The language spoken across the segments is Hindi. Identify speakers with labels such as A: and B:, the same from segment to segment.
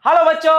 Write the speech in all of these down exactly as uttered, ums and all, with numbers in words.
A: हेलो बच्चों।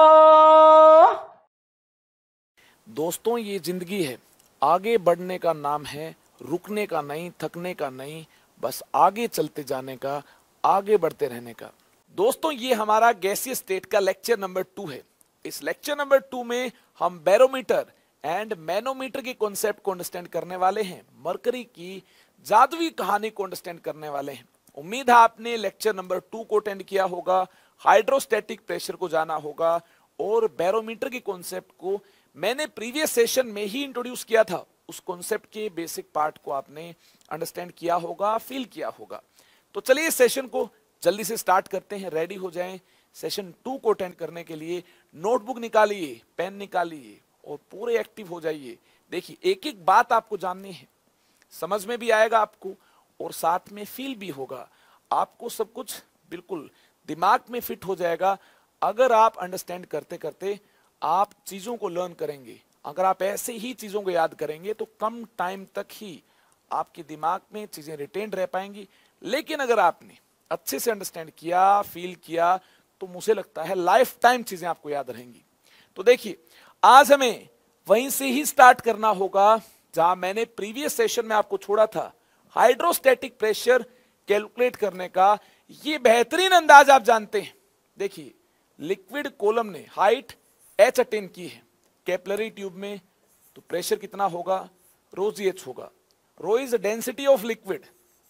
B: दोस्तों, ये जिंदगी है, आगे बढ़ने का नाम है, रुकने का नहीं, थकने का नहीं, बस आगे चलते जाने का, आगे बढ़ते रहने का। दोस्तों, ये हमारा गैसीय स्टेट का लेक्चर नंबर टू है। इस लेक्चर नंबर टू में हम बैरोमीटर एंड मैनोमीटर के कॉन्सेप्ट को अंडरस्टैंड करने वाले हैं, मरकरी की जादुई कहानी को अंडरस्टैंड करने वाले हैं। उम्मीद है आपने लेक्चर नंबर टू को अटेंड किया होगा, हाइड्रोस्टैटिक प्रेशर को जाना होगा और बैरोमीटर के कॉन्सेप्ट को मैंने प्रीवियस सेशन में ही इंट्रोड्यूस किया था। उस कॉन्सेप्ट के बेसिक पार्ट को आपने अंडरस्टैंड किया होगा, फील किया होगा। तो चलिए इस सेशन को जल्दी से स्टार्ट करते हैं। रेडी हो जाएं सेशन टू को अटेंड करने के लिए। नोटबुक निकालिए, पेन निकालिए और पूरे एक्टिव हो जाइए। देखिए, एक एक बात आपको जाननी है, समझ में भी आएगा आपको और साथ में फील भी होगा। आपको सब कुछ बिल्कुल दिमाग में फिट हो जाएगा अगर आप अंडरस्टैंड करते करते आप चीजों को लर्न करेंगे। अगर आप ऐसे ही चीजों को याद करेंगे तो कम टाइम तक ही आपके दिमाग में चीजें रिटेन रह पाएंगी। लेकिन अगर आपने अच्छे से अंडरस्टैंड किया, फील किया, तो मुझे लगता है लाइफ टाइम चीजें आपको याद रहेंगी। तो देखिए, आज हमें वहीं से ही स्टार्ट करना होगा जहां मैंने प्रीवियस सेशन में आपको छोड़ा था। हाइड्रोस्टैटिक प्रेशर कैलकुलेट करने का ये बेहतरीन अंदाज आप जानते हैं। देखिए, लिक्विड कॉलम ने हाइट एच अटेन की है कैपिलरी ट्यूब में, तो प्रेशर कितना होगा? रो जी एच होगा। Rho is density of liquid,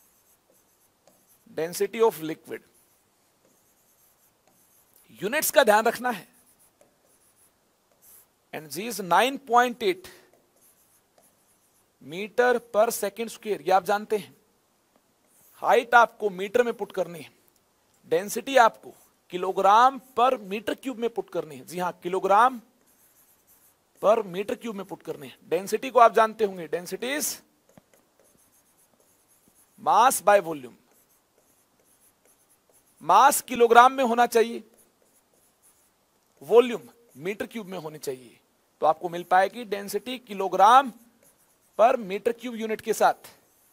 B: density of liquid. Units का ध्यान रखना है। And G is nine point eight metre पर सेकेंड स्क्वायर, ये आप जानते हैं। हाइट आपको मीटर में पुट करनी है, डेंसिटी आपको किलोग्राम पर मीटर क्यूब में पुट करनी है। जी हां, किलोग्राम पर मीटर क्यूब में पुट करनी है। डेंसिटी को आप जानते होंगे, density is mass by volume. Mass kilogram में होना चाहिए, वॉल्यूम मीटर क्यूब में होनी चाहिए, तो आपको मिल पाएगी डेंसिटी किलोग्राम पर मीटर क्यूब यूनिट के साथ।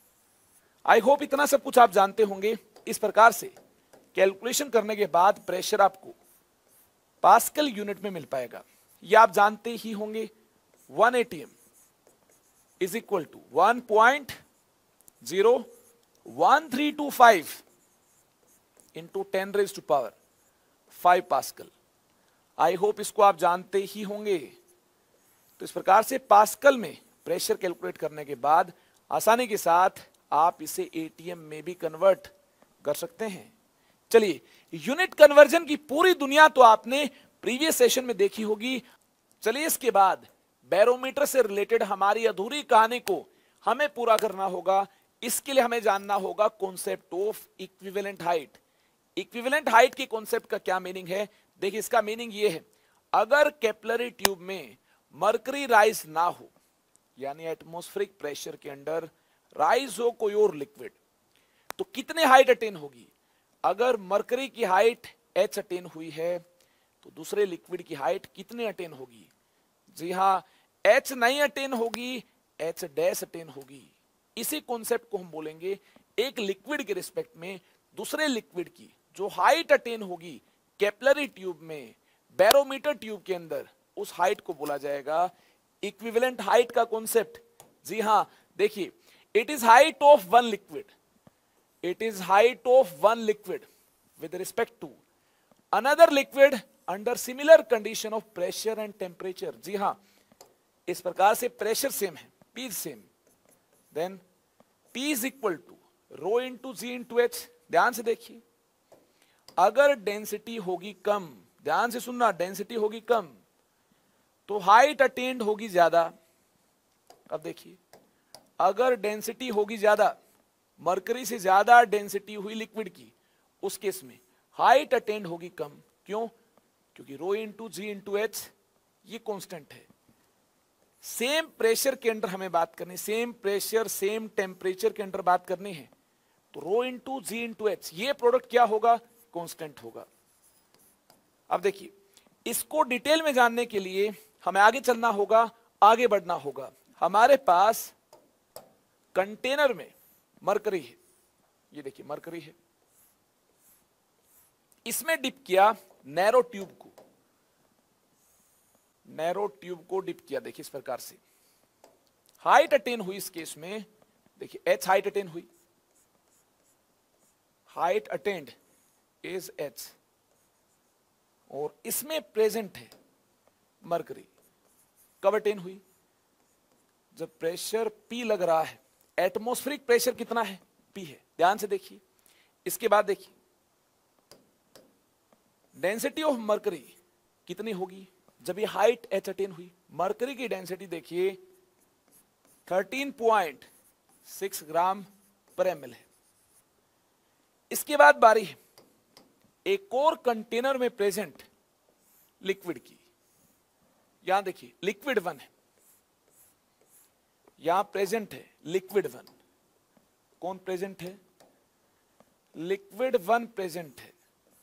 B: आई होप इतना सब कुछ आप जानते होंगे। इस प्रकार से कैलकुलेशन करने के बाद प्रेशर आपको पास्कल यूनिट में मिल पाएगा। ये आप जानते ही होंगे। One ATM is equal to one point zero one three two five into ten raise to power five pascal. I hope इसको आप जानते ही होंगे। तो इस प्रकार से पास्कल में प्रेशर कैलकुलेट करने के बाद आसानी के साथ आप इसे एटीएम में भी कन्वर्ट कर सकते हैं। चलिए, यूनिट कन्वर्जन की पूरी दुनिया तो आपने प्रीवियस सेशन में देखी होगी। चलिए, इसके बाद बैरोमीटर से रिलेटेड हमारी अधूरी कहानी को हमें पूरा करना होगा। इसके लिए हमें जानना होगा concept of equivalent height. Equivalent height के कॉन्सेप्ट का क्या मीनिंग है? देखिए, इसका मीनिंग ये है, अगर कैपिलरी ट्यूब में मरकरी राइज ना हो, यानी एटमॉस्फेरिक प्रेशर के अंडर राइज हो कोई और लिक्विड, तो कितने हाइट अटेन होगी? अगर मरकरी की हाइट एच अटेन हुई है तो दूसरे लिक्विड की हाइट कितने अटेन होगी? जी हां, एच नहीं अटेन होगी, एच डैश अटेन होगी। इसी कॉन्सेप्ट को हम बोलेंगे एक लिक्विड के रिस्पेक्ट में दूसरे लिक्विड की जो हाइट अटेन होगी कैपिलरी ट्यूब में, बैरोमीटर ट्यूब के अंदर, उस हाइट को बोला जाएगा इक्विवेलेंट हाइट का कॉन्सेप्ट। जी हां, देखिए, it is height of one liquid, it is height of one liquid with respect to another liquid under similar condition of pressure and temperature। जी हां, इस प्रकार से प्रेशर सेम है, P is same, then P is equal to rho into G into H। ध्यान से देखिए, अगर डेंसिटी होगी कम, ध्यान से सुनना, डेंसिटी होगी कम तो हाइट अटेन्ड होगी ज्यादा। अब देखिए, अगर डेंसिटी होगी ज्यादा, मरकरी से ज्यादा डेंसिटी हुई लिक्विड की, उस केस में हाइट अटेंड होगी कम। क्यों? क्योंकि rho into G into H ये कांस्टेंट है। सेम प्रेशर के अंडर हमें बात करनी, सेम प्रेशर सेम टेम्परेचर के अंडर बात करनी है, तो rho into G into H ये प्रोडक्ट क्या होगा? कांस्टेंट होगा। अब देखिए, इसको डिटेल में जानने के लिए हमें आगे चलना होगा, आगे बढ़ना होगा। हमारे पास कंटेनर में मरकरी है, ये देखिए मरकरी है, इसमें डिप किया नैरो ट्यूब को, नैरो ट्यूब को डिप किया, देखिए इस प्रकार से हाइट अटेन हुई इस केस में, देखिए एच हाइट अटेन हुई, हाइट अटेंड इज एच, और इसमें प्रेजेंट है मरकरी। कब अटेन हुई? जब प्रेशर P लग रहा है। एटमॉस्फेरिक प्रेशर कितना है? P है। ध्यान से देखिए, इसके बाद देखिए डेंसिटी ऑफ मरकरी कितनी होगी जब ये हाइट H अटेन हुई? मरकरी की डेंसिटी देखिए थर्टीन पॉइंट सिक्स ग्राम पर एम एल है। इसके बाद बारी है एक और कंटेनर में प्रेजेंट लिक्विड की। यहां देखिए लिक्विड वन है, यहां प्रेजेंट है लिक्विड वन। कौन प्रेजेंट है? लिक्विड वन प्रेजेंट है,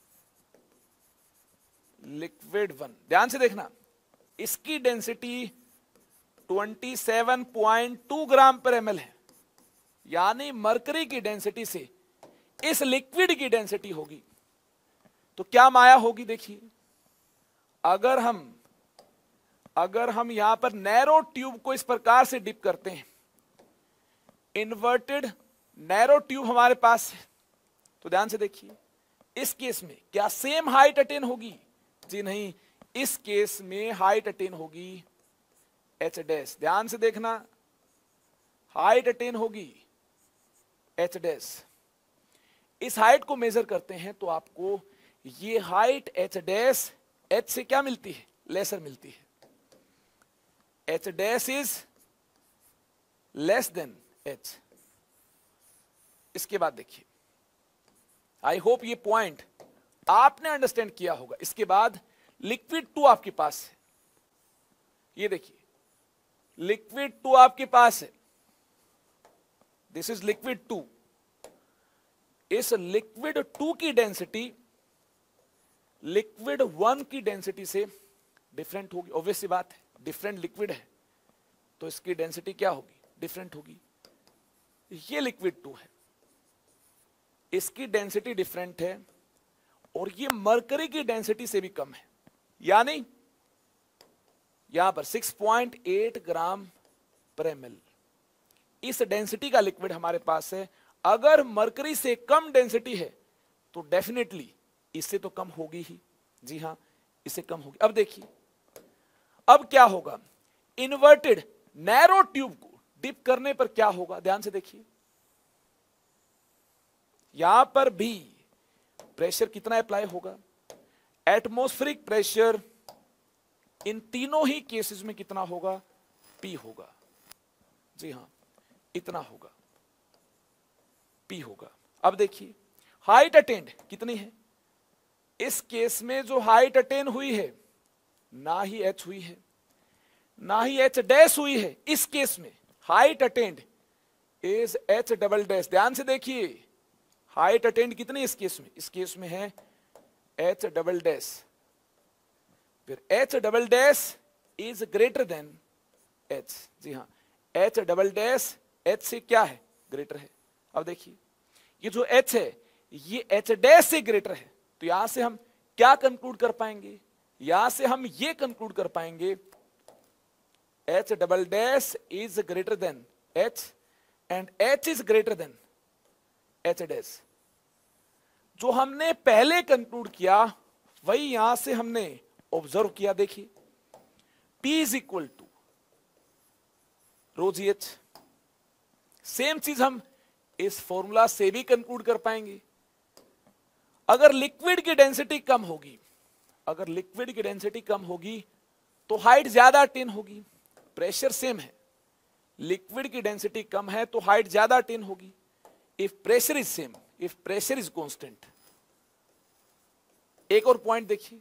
B: लिक्विड वन। ध्यान से देखना, इसकी डेंसिटी सत्ताईस पॉइंट टू ग्राम पर एमएल है, यानी मरकरी की डेंसिटी से इस लिक्विड की डेंसिटी होगी तो क्या माया होगी? देखिए अगर हम अगर हम यहां पर नैरो ट्यूब को इस प्रकार से डिप करते हैं, इन्वर्टेड नैरो ट्यूब हमारे पास है, तो ध्यान से देखिए इस केस में क्या सेम हाइट अटेन होगी? जी नहीं, इस केस में हाइट अटेन होगी एच डैश। ध्यान से देखना, हाइट अटेन होगी एच डैश। इस हाइट को मेजर करते हैं तो आपको ये हाइट एच डैश एच से क्या मिलती है? लेसर मिलती है। H dash is less than H. इसके बाद देखिए, आई होप ये पॉइंट आपने अंडरस्टैंड किया होगा। इसके बाद लिक्विड टू आपके पास है, ये देखिए लिक्विड टू आपके पास है, दिस इज लिक्विड टू। इस लिक्विड टू की डेंसिटी लिक्विड वन की डेंसिटी से डिफरेंट होगी। ऑब्वियस सी बात है, डिफरेंट लिक्विड है तो इसकी डेंसिटी क्या होगी? डिफरेंट होगी। ये लिक्विड टू है, इसकी डेंसिटी डिफरेंट है और ये मरकरी की डेंसिटी से भी कम है, यानी यहां पर सिक्स पॉइंट एट ग्राम पर एमएल इस डेंसिटी का लिक्विड हमारे पास है। अगर मरकरी से कम डेंसिटी है तो डेफिनेटली इससे तो कम होगी ही। जी हां, इससे कम होगी। अब देखिए अब क्या होगा? इन्वर्टेड नैरो ट्यूब को डिप करने पर क्या होगा? ध्यान से देखिए, यहां पर भी प्रेशर कितना अप्लाई होगा? एटमॉस्फेरिक प्रेशर इन तीनों ही केसेस में कितना होगा? P होगा। जी हां, इतना होगा, P होगा। अब देखिए हाइट अटेंड कितनी है? इस केस में जो हाइट अटेन हुई है ना ही H हुई है ना ही H डैश हुई है। इस केस में height attained is H double dash. ध्यान से देखिए हाइट अटेंड कितनी इस केस में? इस केस में है H डबल डैश। फिर H double dash is greater than H। जी हां, H डबल डैश H से क्या है? ग्रेटर है। अब देखिए ये जो H है ये H डैश से ग्रेटर है, तो यहां से हम क्या कंक्लूड कर पाएंगे? यहां से हम ये कंक्लूड कर पाएंगे H double dash is greater than H and H is greater than H dash. जो हमने पहले कंक्लूड किया वही यहां से हमने ऑब्जर्व किया। देखिए P is equal to rho G H. Same चीज हम इस फॉर्मूला से भी कंक्लूड कर पाएंगे। अगर लिक्विड की डेंसिटी कम होगी अगर लिक्विड की डेंसिटी कम होगी तो हाइट ज्यादा अटेन होगी। प्रेशर सेम है, लिक्विड की डेंसिटी कम है तो हाइट ज्यादा अटेन होगी। If pressure is same, if pressure is constant. एक और पॉइंट देखिए,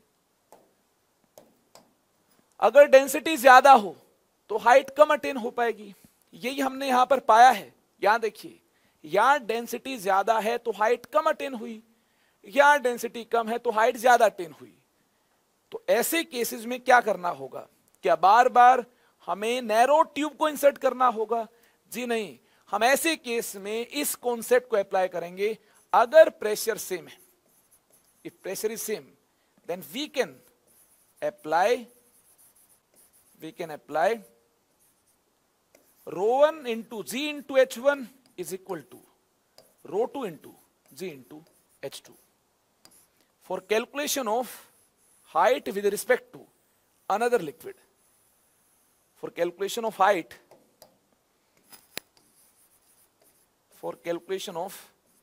B: अगर डेंसिटी ज्यादा हो तो हाइट कम अटेन हो पाएगी। यही हमने यहां पर पाया है। यहां देखिए, यहां डेंसिटी ज्यादा है तो हाइट कम अटेन हुई, यहां डेंसिटी कम है तो हाइट ज्यादा अटेन हुई। तो ऐसे केसेस में क्या करना होगा? क्या बार बार हमें नैरो ट्यूब को इंसर्ट करना होगा? जी नहीं, हम ऐसे केस में इस कॉन्सेप्ट को अप्लाई करेंगे। अगर प्रेशर सेम है, if pressure is same, then we can apply we can apply rho one into G into H one is equal to rho two into G into H two. For calculation of height with respect to another liquid, for calculation of height, for calculation of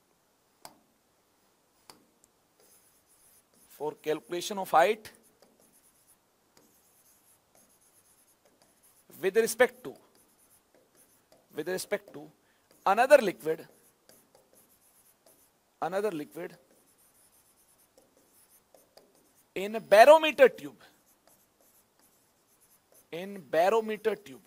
B: for calculation of height with respect to with respect to another liquid another liquid in a barometer tube in barometer tube,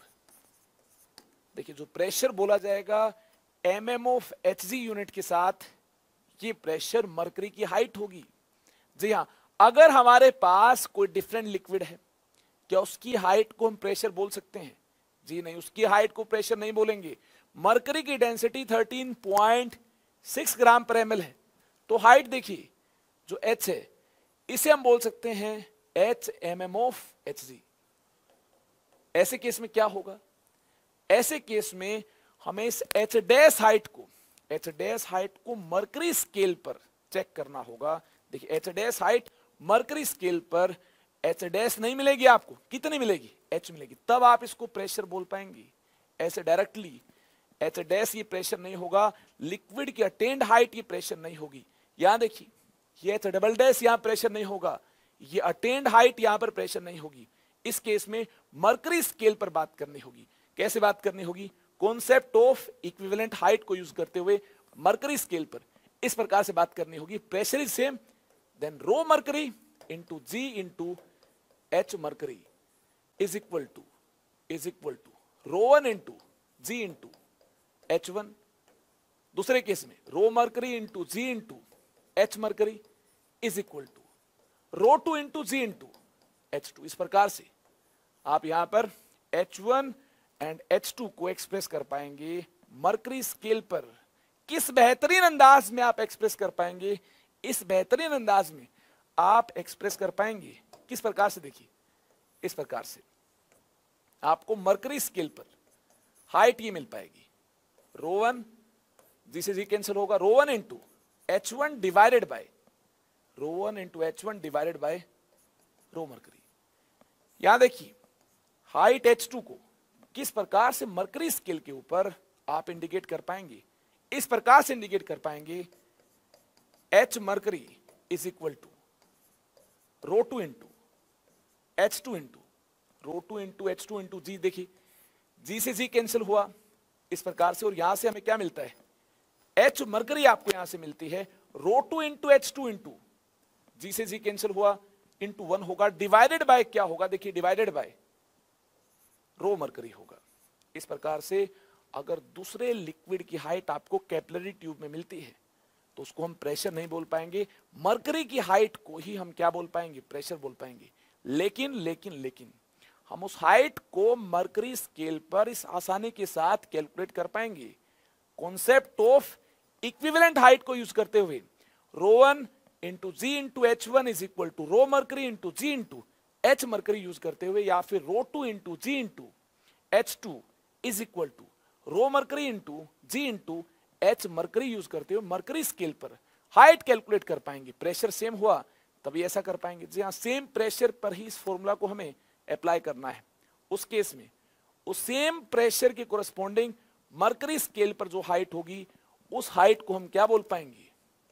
B: देखिए जो प्रेशर बोला जाएगा एमएम ऑफ एचजी यूनिट के साथ, ये प्रेशर मरकरी की हाइट होगी। जी हाँ, अगर हमारे पास कोई डिफरेंट लिक्विड है, क्या उसकी हाइट को हम प्रेशर बोल सकते हैं? जी नहीं, उसकी हाइट को प्रेशर नहीं बोलेंगे। मरकरी की density thirteen point six gram पर एमएल है, तो हाइट देखिए जो एच है इसे हम बोल सकते हैं H M M of H G. ऐसे केस में क्या होगा? ऐसे केस में हमें इस एच डैश हाइट को एच डैश हाइट को मरकरी स्केल पर चेक करना होगा। देखिए H dash height mercury scale पर एच डैश नहीं मिलेगी आपको, कितनी मिलेगी? एच मिलेगी, तब आप इसको प्रेशर बोल पाएंगे। ऐसे डायरेक्टली एच डैश ये प्रेशर नहीं होगा, लिक्विड की अटेन्ड हाइट ये प्रेशर नहीं होगी। यहां देखिए ये एच डबल डैश यहां प्रेशर नहीं होगा, ये अटेन्ड हाइट यहां पर प्रेशर नहीं होगी। इस केस में मरकरी स्केल पर बात करनी होगी। कैसे बात करनी होगी? कॉन्सेप्ट ऑफ इक्विवेलेंट हाइट को यूज करते हुए मरकरी स्केल पर इस प्रकार से बात करनी होगी। Pressure is same, then rho mercury into G into H mercury is equal to is equal to rho one into G into H one. दूसरे केस में rho mercury into G into H mercury is equal to rho two into G into H two. इस प्रकार से आप यहां पर H one and H two को एक्सप्रेस कर पाएंगे मरकरी स्केल पर। किस बेहतरीन अंदाज में आप एक्सप्रेस कर पाएंगे? इस बेहतरीन अंदाज में आप एक्सप्रेस कर पाएंगे किस प्रकार से? देखिए इस प्रकार से आपको मरकरी स्केल पर हाइट ये मिल पाएगी रो वन, जिसे जी कैंसिल होगा, rho one into H one divided by rho one into H one divided by rho mercury. यहां देखिए हाइट एच टू को किस प्रकार से मरकरी स्केल के ऊपर आप इंडिकेट कर पाएंगे? इस प्रकार से इंडिकेट कर पाएंगे H mercury is equal to rho two into H two into rho two into H two into G. देखिए जी से जी कैंसिल हुआ इस प्रकार से, और यहां से हमें क्या मिलता है? एच मरकरी आपको यहां से मिलती है rho two into H two into G से जी कैंसिल हुआ इंटू वन होगा, डिवाइडेड बाय क्या होगा? देखिए डिवाइडेड बाय रो मरकरी होगा। इस प्रकार से अगर दूसरे लिक्विड की हाइट आपको कैपिलरी ट्यूब में मिलती है तो उसको हम प्रेशर नहीं बोल पाएंगे, मरकरी की हाइट को ही हम क्या बोल पाएंगे? प्रेशर बोल पाएंगे। लेकिन लेकिन लेकिन हम उस हाइट को मरकरी स्केल पर इस आसानी के साथ कैलकुलेट कर पाएंगे कॉन्सेप्ट ऑफ इक्विवेलेंट हाइट को यूज करते हुए। Rho one into G into H one is equal to rho mercury into G into H mercury use करते हुए, या फिर rho two into G into H two is equal to rho mercury into G into H mercury use करते हुए मरकरी स्केल पर हाइट कैलकुलेट कर पाएंगे। प्रेशर सेम हुआ तभी ऐसा कर पाएंगे। जी हाँ, सेम प्रेशर पर ही इस फॉर्मूला को हमें अप्लाई करना है। उस केस में उस सेम प्रेशर के कोरस्पॉन्डिंग मरकरी स्केल पर जो हाइट होगी उस हाइट को हम क्या बोल पाएंगे?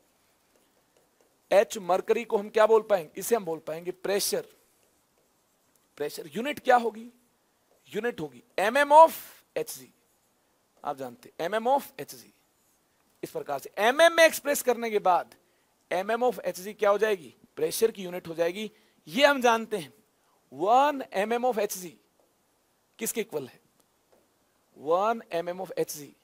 B: एच मरकरी को हम क्या बोल पाएंगे? इसे हम बोल पाएंगे प्रेशर। प्रेशर यूनिट क्या होगी? यूनिट होगी M M of H G. आप जानते M M of H G. इस प्रकार से एम एम में एक्सप्रेस करने के बाद M M of H G क्या हो जाएगी? प्रेशर की यूनिट हो जाएगी। ये हम जानते हैं one M M of H G किसके इक्वल है? One M M of H G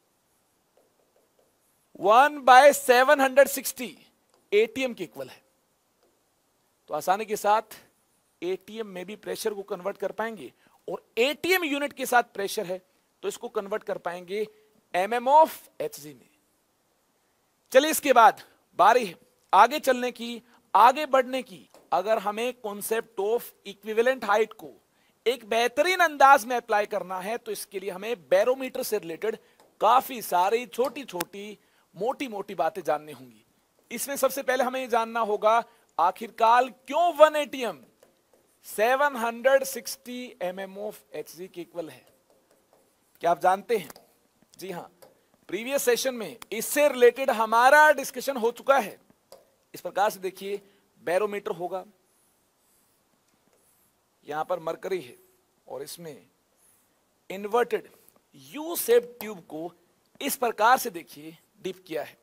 B: one by seven hundred sixty ATM के इक्वल है। तो आसानी के साथ एटीएम में भी प्रेशर को कन्वर्ट कर पाएंगे, और एटीएम यूनिट के साथ प्रेशर है तो इसको कन्वर्ट कर पाएंगे एमएम ऑफ एचजी में। चलिए इसके बाद बारी है आगे चलने की, आगे बढ़ने की। अगर हमें कॉन्सेप्ट ऑफ इक्विवेलेंट हाइट को एक बेहतरीन अंदाज में अप्लाई करना है तो इसके लिए हमें बैरोमीटर से रिलेटेड काफी सारी छोटी छोटी मोटी मोटी बातें जाननी होंगी। इसमें सबसे पहले हमें जानना होगा आखिरकार क्यों one ATM seven hundred sixty M M of H G के इक्वल है। क्या आप जानते हैं? जी हां, प्रीवियस सेशन में इससे रिलेटेड हमारा डिस्कशन हो चुका है। इस प्रकार से देखिए, बैरोमीटर होगा, यहां पर मरकरी है और इसमें इन्वर्टेड यू शेप ट्यूब को इस प्रकार से देखिए डिप किया है।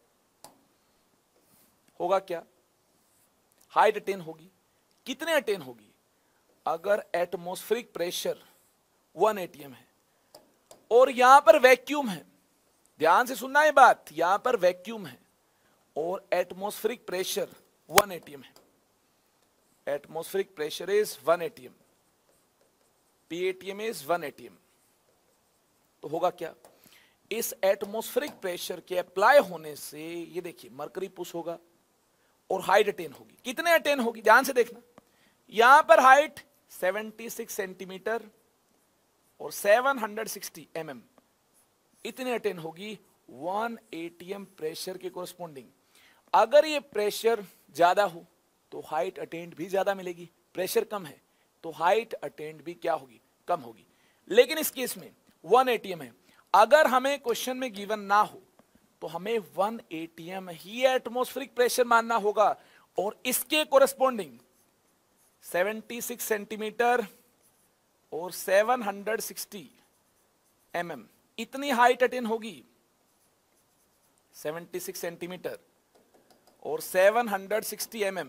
B: होगा क्या? हाइट अटेन होगी। कितने अटेन होगी? अगर एटमॉस्फेरिक प्रेशर वन एटीएम है और यहां पर वैक्यूम है, ध्यान से सुनना ये बात, यहां पर वैक्यूम है और एटमॉस्फेरिक प्रेशर वन एटीएम है। Atmospheric pressure is one ATM, PATM is one ATM. तो होगा क्या? इस एटमॉस्फेरिक प्रेशर के अप्लाई होने से ये देखिए मरकरी पुश होगा और हाइट अटेन होगी। कितने अटेन होगी? ध्यान से देखना, यहां पर हाइट छिहत्तर सेंटीमीटर और सेवन हंड्रेड सिक्सटी एमएम इतने अटेन होगी वन एटीएम प्रेशर के कोरस्पोंडिंग। अगर ये प्रेशर ज्यादा हो तो हाइट अटेंड भी ज्यादा मिलेगी, प्रेशर कम है तो हाइट अटेंड भी क्या होगी? कम होगी। लेकिन इस केस में वन एटीएम है, अगर हमें क्वेश्चन में गिवन ना हो तो हमें वन एटीएम ही एटमॉस्फेरिक प्रेशर मानना होगा और इसके कोरस्पोंडिंग छिहत्तर सेंटीमीटर और सेवन हंड्रेड सिक्सटी एमएम इतनी हाइट अटेन होगी। छिहत्तर सेंटीमीटर और सेवन हंड्रेड सिक्सटी एमएम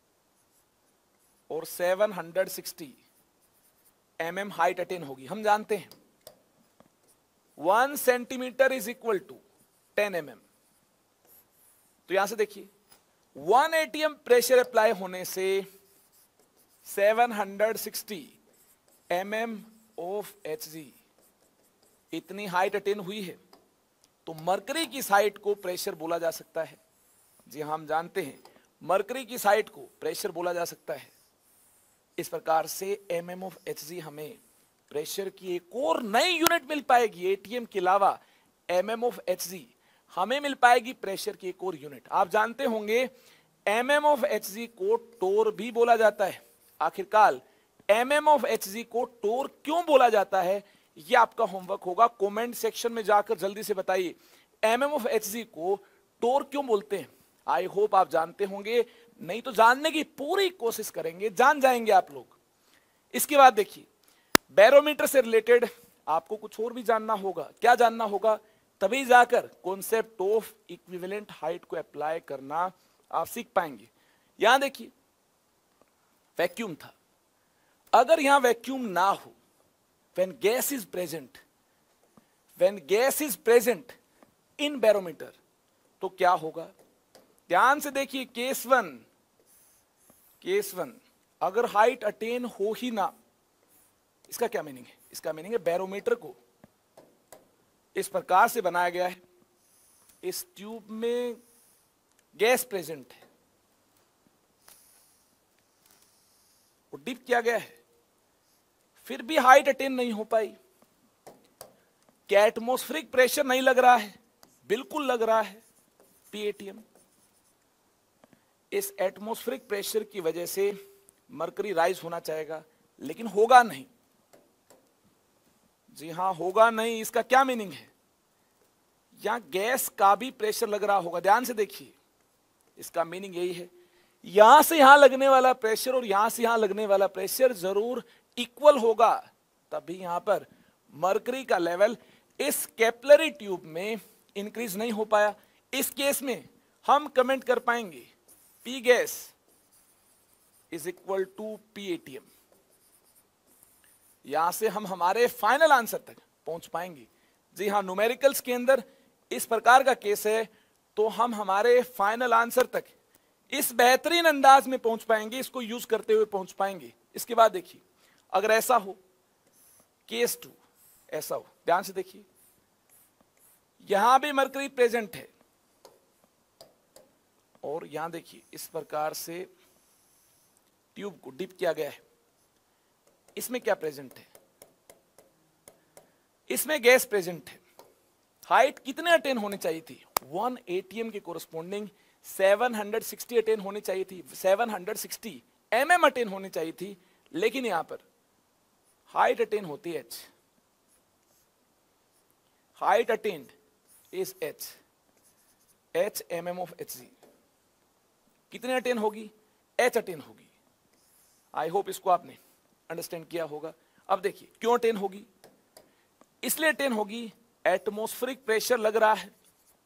B: और seven hundred sixty MM height attain होगी। हम जानते हैं one centimetre is equal to ten MM. तो यहां से देखिए वन एटीएम प्रेशर अप्लाई होने से seven hundred sixty MM of H G इतनी हाइट अटेन हुई है तो मरकरी की साइट को प्रेशर बोला जा सकता है। जी हम जानते हैं मरकरी की साइट को प्रेशर बोला जा सकता है। इस प्रकार से एमएम ऑफ एच जी हमें प्रेशर की एक और नई यूनिट मिल पाएगी। एटीएम के अलावा एमएम ऑफ एच जी हमें मिल पाएगी प्रेशर की एक और यूनिट। आप जानते होंगे एमएम ऑफ एच जी को टोर भी बोला जाता है। आखिरकार एमएम ऑफ एच जी को टोर क्यों बोला जाता है, यह आपका होमवर्क होगा। कमेंट सेक्शन में जाकर जल्दी से बताइए एमएम ऑफ एच जी को टोर क्यों बोलते हैं। आई होप आप जानते होंगे, नहीं तो जानने की पूरी कोशिश करेंगे, जान जाएंगे आप लोग। इसके बाद देखिए बैरोमीटर से रिलेटेड आपको कुछ और भी जानना होगा। क्या जानना होगा? तभी जाकर कॉन्सेप्ट ऑफ इक्विवेलेंट हाइट को अप्लाई करना आप सीख पाएंगे। यहां देखिए वैक्यूम था, अगर यहां वैक्यूम ना हो, when gas is present when gas is present in barometer तो क्या होगा? ध्यान से देखिए केस वन केस वन अगर हाइट अटेन हो ही ना, इसका क्या मीनिंग है? इसका मीनिंग है बैरोमीटर को इस प्रकार से बनाया गया है, इस ट्यूब में गैस प्रेजेंट है, वो डिप किया गया है, फिर भी हाइट अटेन नहीं हो पाई। क्या एटमॉस्फेरिक प्रेशर नहीं लग रहा है? बिल्कुल लग रहा है, पीएटीएम। इस एटमॉस्फेरिक प्रेशर की वजह से मरकरी राइज होना चाहेगा, लेकिन होगा नहीं। जी हां, होगा नहीं। इसका क्या मीनिंग है? यहां गैस का भी प्रेशर लग रहा होगा। ध्यान से देखिए, इसका मीनिंग यही है, यहां से यहां लगने वाला प्रेशर और यहां से यहां लगने वाला प्रेशर जरूर इक्वल होगा, तभी यहां पर मरकरी का लेवल इस कैपिलरी ट्यूब में इंक्रीज नहीं हो पाया। इस केस में हम कमेंट कर पाएंगे P gas is equal to PATM. यहां से हम हमारे फाइनल आंसर तक पहुंच पाएंगे। जी हां, न्यूमेरिकल्स के अंदर इस प्रकार का केस है तो हम हमारे फाइनल आंसर तक इस बेहतरीन अंदाज में पहुंच पाएंगे, इसको यूज करते हुए पहुंच पाएंगे। इसके बाद देखिए अगर ऐसा हो, केस टू ऐसा हो, ध्यान से देखिए यहां भी मरकरी प्रेजेंट है और यहां देखिए इस प्रकार से ट्यूब को डिप किया गया है, इसमें क्या प्रेजेंट है? इसमें गैस प्रेजेंट है। हाइट कितने अटेन होनी चाहिए थी? वन एटीएम के corresponding seven hundred sixty attain होनी चाहिए थी, seven hundred sixty MM attain होनी चाहिए थी, लेकिन यहां पर हाइट अटेन होती है H, height attained is H, H M M of H G. कितने अटेन होगी? एच अटेन होगी। आई होप इसको आपने अंडरस्टैंड किया होगा। अब देखिए क्यों अटेन होगी? इसलिए अटेन होगी एटमॉस्फेरिक प्रेशर लग रहा है,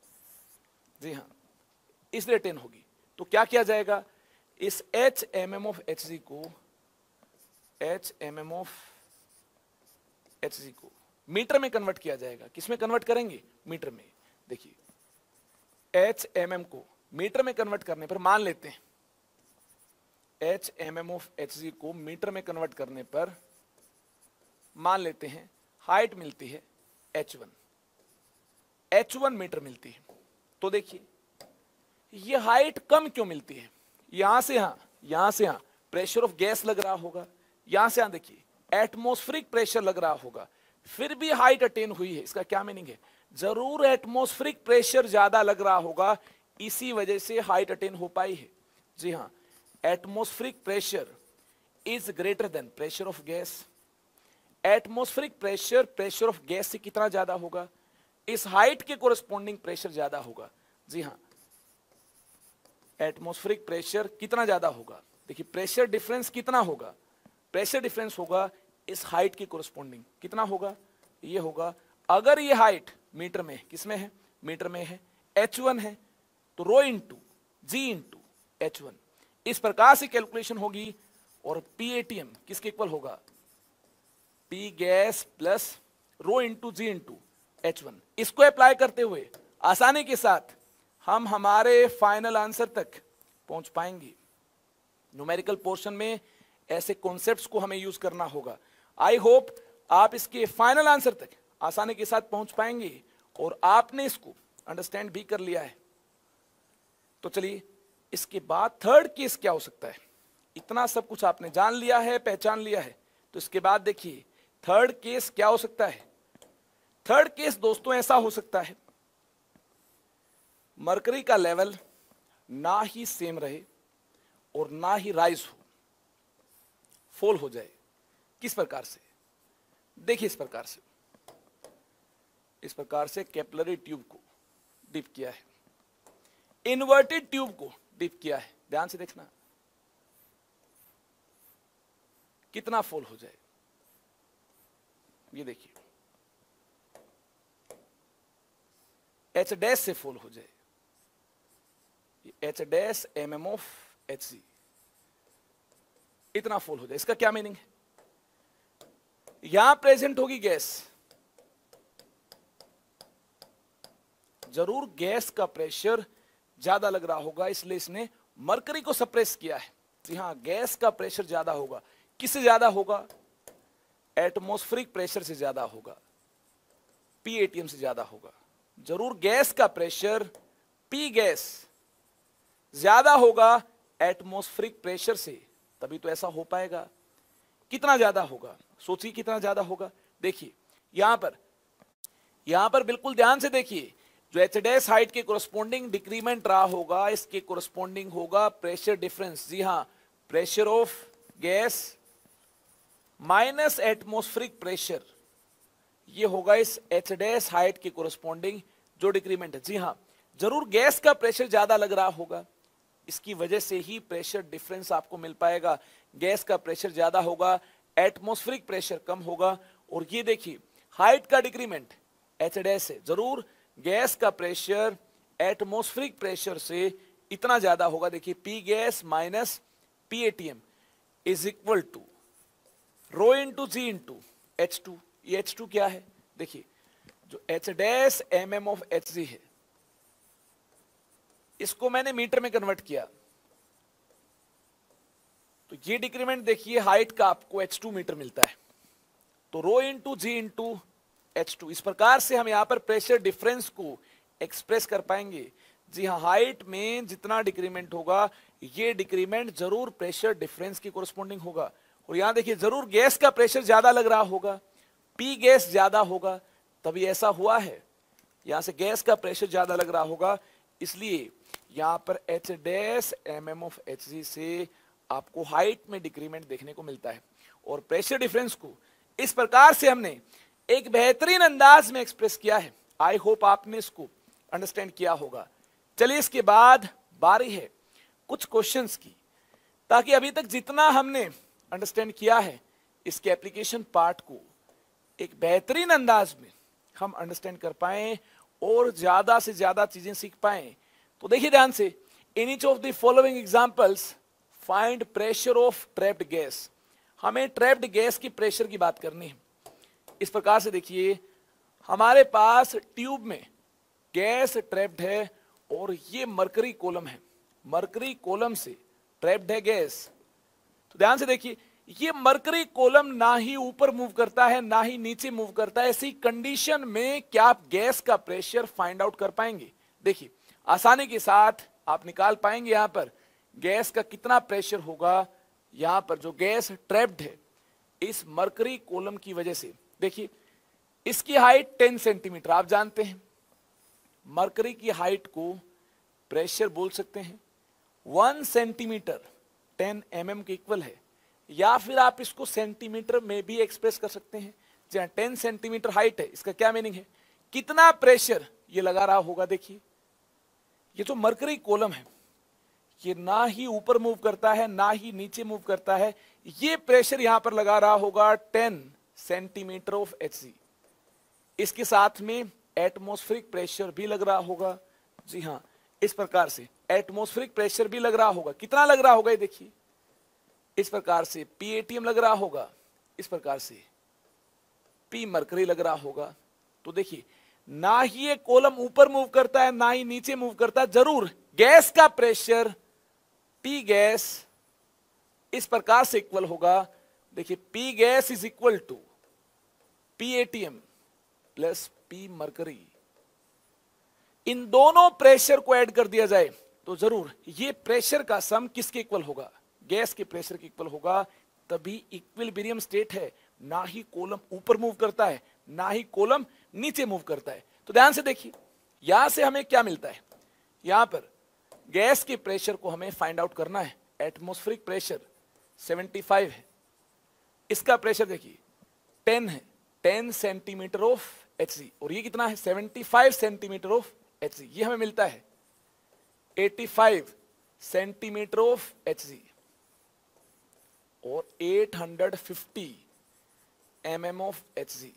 B: जी हां, इसलिए अटेन होगी। तो क्या किया जाएगा? इस H M M of H G को, H M M of H G को मीटर में कन्वर्ट किया जाएगा। किसमें कन्वर्ट करेंगे? मीटर में। देखिए एच एम एम को मीटर में कन्वर्ट करने पर, मान लेते हैं H M M of H G को मीटर में कन्वर्ट करने पर मान लेते हैं हाइट मिलती है H one, H one metre मिलती है। तो देखिए ये हाइट कम क्यों मिलती है? यहां से यहां, यहां से यहां प्रेशर ऑफ गैस लग रहा होगा, यहां से यहां देखिए एटमॉस्फेरिक प्रेशर लग रहा होगा, फिर भी हाइट अटेन हुई है। इसका क्या मीनिंग है? जरूर एटमॉस्फेरिक प्रेशर ज्यादा लग रहा होगा, इसी वजह से हाइट अटेन हो पाई है। जी हां, atmospheric pressure is greater than pressure of gas. Atmospheric pressure pressure of gas से कितना ज्यादा होगा? इस हाइट के कोरस्पोंडिंग प्रेशर ज्यादा होगा। जी हां, एटमॉस्फेरिक प्रेशर कितना ज्यादा होगा? देखिए प्रेशर डिफरेंस कितना होगा? प्रेशर डिफरेंस होगा इस हाइट के कोरस्पोंडिंग। कितना होगा? ये होगा, अगर ये हाइट मीटर में, किसमें है? मीटर में है, एच वन है, तो rho into G into H one, इस प्रकार से कैलकुलेशन होगी। और पी एटीएम किसके इक्वल होगा? P gas plus rho into G into H one. इसको अप्लाई करते हुए आसानी के साथ हम हमारे फाइनल आंसर तक पहुंच पाएंगे। न्यूमेरिकल पोर्शन में ऐसे कॉन्सेप्ट्स को हमें यूज करना होगा। आई होप आप इसके फाइनल आंसर तक आसानी के साथ पहुंच पाएंगे और आपने इसको अंडरस्टैंड भी कर लिया है। तो चलिए इसके बाद थर्ड केस क्या हो सकता है? इतना सब कुछ आपने जान लिया है, पहचान लिया है, तो इसके बाद देखिए थर्ड केस क्या हो सकता है। थर्ड केस दोस्तों ऐसा हो सकता है, मरकरी का लेवल ना ही सेम रहे और ना ही राइज हो, फॉल हो जाए। किस प्रकार से? देखिए इस प्रकार से, इस प्रकार से कैपिलरी ट्यूब को डिप किया है, इन्वर्टेड ट्यूब को डिप किया है, ध्यान से देखना कितना फॉल हो जाए। ये देखिए एच डैश से फॉल हो जाए, H dash M M of H C, इतना फॉल हो जाए। इसका क्या मीनिंग है? यहां प्रेजेंट होगी गैस, जरूर गैस का प्रेशर ज्यादा लग रहा होगा, इसलिए इसने मरकरी को सप्रेस किया है। जी हां, गैस का प्रेशर ज्यादा होगा। किससे ज्यादा होगा? एटमॉस्फेरिक प्रेशर से ज्यादा होगा, पी एटीएम से ज्यादा होगा। जरूर गैस का प्रेशर पी गैस ज्यादा होगा एटमॉस्फेरिक प्रेशर से, तभी तो ऐसा हो पाएगा। कितना ज्यादा होगा? सोचिए कितना ज्यादा होगा। देखिए यहां पर, यहां पर बिल्कुल ध्यान से देखिए, जो एच डैश हाइट के कोरस्पोंडिंग डिक्रीमेंट रहा होगा, इसके कोरस्पोंडिंग होगा प्रेशर डिफरेंस। जी हां, pressure of gas minus atmospheric pressure, ये होगा इस एच डैश हाइट के कोरस्पोंडिंग जो डिक्रीमेंट है। जी हां, जरूर गैस का प्रेशर ज्यादा लग रहा होगा, इसकी वजह से ही प्रेशर डिफरेंस आपको मिल पाएगा। गैस का प्रेशर ज्यादा होगा, एटमॉस्फेरिक प्रेशर कम होगा। और ये देखिए हाइट का डिक्रीमेंट एच डैश से, जरूर गैस का प्रेशर एटमॉस्फेरिक प्रेशर से इतना ज्यादा होगा। देखिए P gas minus P atm is equal to rho into G into H two. ये एच टू क्या है? देखिए जो H dash M M of H G है, इसको मैंने मीटर में कन्वर्ट किया, तो ये डिक्रीमेंट देखिए हाइट का आपको एच टू मीटर मिलता है, तो rho into G into H two. इस प्रकार से हम यहां पर प्रेशर डिफरेंस को एक्सप्रेस कर पाएंगे। जी हां, हाइट में जितना डिक्रीमेंट होगा, ये डिक्रीमेंट जरूर प्रेशर डिफरेंस की कोरस्पोंडिंग होगा। और यहां देखिए जरूर गैस का प्रेशर ज्यादा लग रहा होगा, पी गैस ज्यादा होगा, तभी ऐसा हुआ है। यहां से गैस का प्रेशर ज्यादा लग रहा होगा, इसलिए यहां पर H dash M M of H G से आपको हाइट में डिक्रीमेंट देखने को मिलता है। और प्रेशर डिफरेंस को इस प्रकार से हमने एक बेहतरीन अंदाज में एक्सप्रेस किया है। आई होप आपने इसको अंडरस्टैंड किया होगा। चलिए इसके बाद बारी है कुछ क्वेश्चंस की, ताकि अभी तक जितना हमने अंडरस्टैंड किया है इसके एप्लीकेशन पार्ट को एक बेहतरीन अंदाज में हम अंडरस्टैंड कर पाए और ज्यादा से ज्यादा चीजें सीख पाए। तो देखिए ध्यान से, in each of the following examples find pressure of trapped gas. हमें ट्रैप्ड गैस की प्रेशर की बात करनी है। इस प्रकार से देखिए, हमारे पास ट्यूब में गैस ट्रैप्ड है और ये मरकरी कॉलम है, मरकरी कॉलम से ट्रैप्ड है गैस। तो ध्यान से देखिए, ये मरकरी कॉलम ना ही ऊपर मूव करता है ना ही नीचे मूव करता है। ऐसी कंडीशन में क्या आप गैस का प्रेशर फाइंड आउट कर पाएंगे? देखिए आसानी के साथ आप निकाल पाएंगे यहां पर गैस का कितना प्रेशर होगा। यहां पर जो गैस ट्रैप्ड है इस मरकरी कॉलम की वजह से, देखिए इसकी हाइट टेन सेंटीमीटर, आप जानते हैं मरकरी की हाइट को प्रेशर बोल सकते हैं। One centimetre ten M M के इक्वल है, या फिर आप इसको सेंटीमीटर में भी एक्सप्रेस कर सकते हैं। जहां टेन सेंटीमीटर हाइट है, इसका क्या मीनिंग है, कितना प्रेशर ये लगा रहा होगा। देखिए ये जो मरकरी कॉलम है ये ना ही ऊपर मूव करता है ना ही नीचे मूव करता है। ये प्रेशर यहां पर लगा रहा होगा ten centimetre of H C. इसके साथ में एटमॉस्फेरिक प्रेशर भी लग रहा होगा। जी हां, इस प्रकार से एटमॉस्फेरिक प्रेशर भी लग रहा होगा। कितना लग रहा होगा ये देखिए, इस प्रकार से पी ए टी एम लग रहा होगा, इस प्रकार से पी मरकरी लग रहा होगा। तो देखिए ना ही ये कॉलम ऊपर मूव करता है ना ही नीचे मूव करता है। जरूर गैस का प्रेशर पी गैस इस प्रकार से इक्वल होगा। देखिए P gas is equal to P A T M plus P mercury. इन दोनों प्रेशर को ऐड कर दिया जाए तो जरूर ये प्रेशर का सम किसके इक्वल होगा, गैस के प्रेशर के इक्वल होगा। तभी इक्विलिब्रियम स्टेट है, ना ही कॉलम ऊपर मूव करता है ना ही कॉलम नीचे मूव करता है। तो ध्यान से देखिए, यहां से हमें क्या मिलता है, यहां पर गैस के प्रेशर को हमें फाइंड आउट करना है। एटमॉस्फेरिक प्रेशर सेवेंटी फाइव है, इसका प्रेशर देखिए टेन है, ten centimetre of H C, और ये कितना है seventy five centimetre of H C. ये हमें मिलता है eighty five centimetre of H C और eight hundred fifty M M of H C.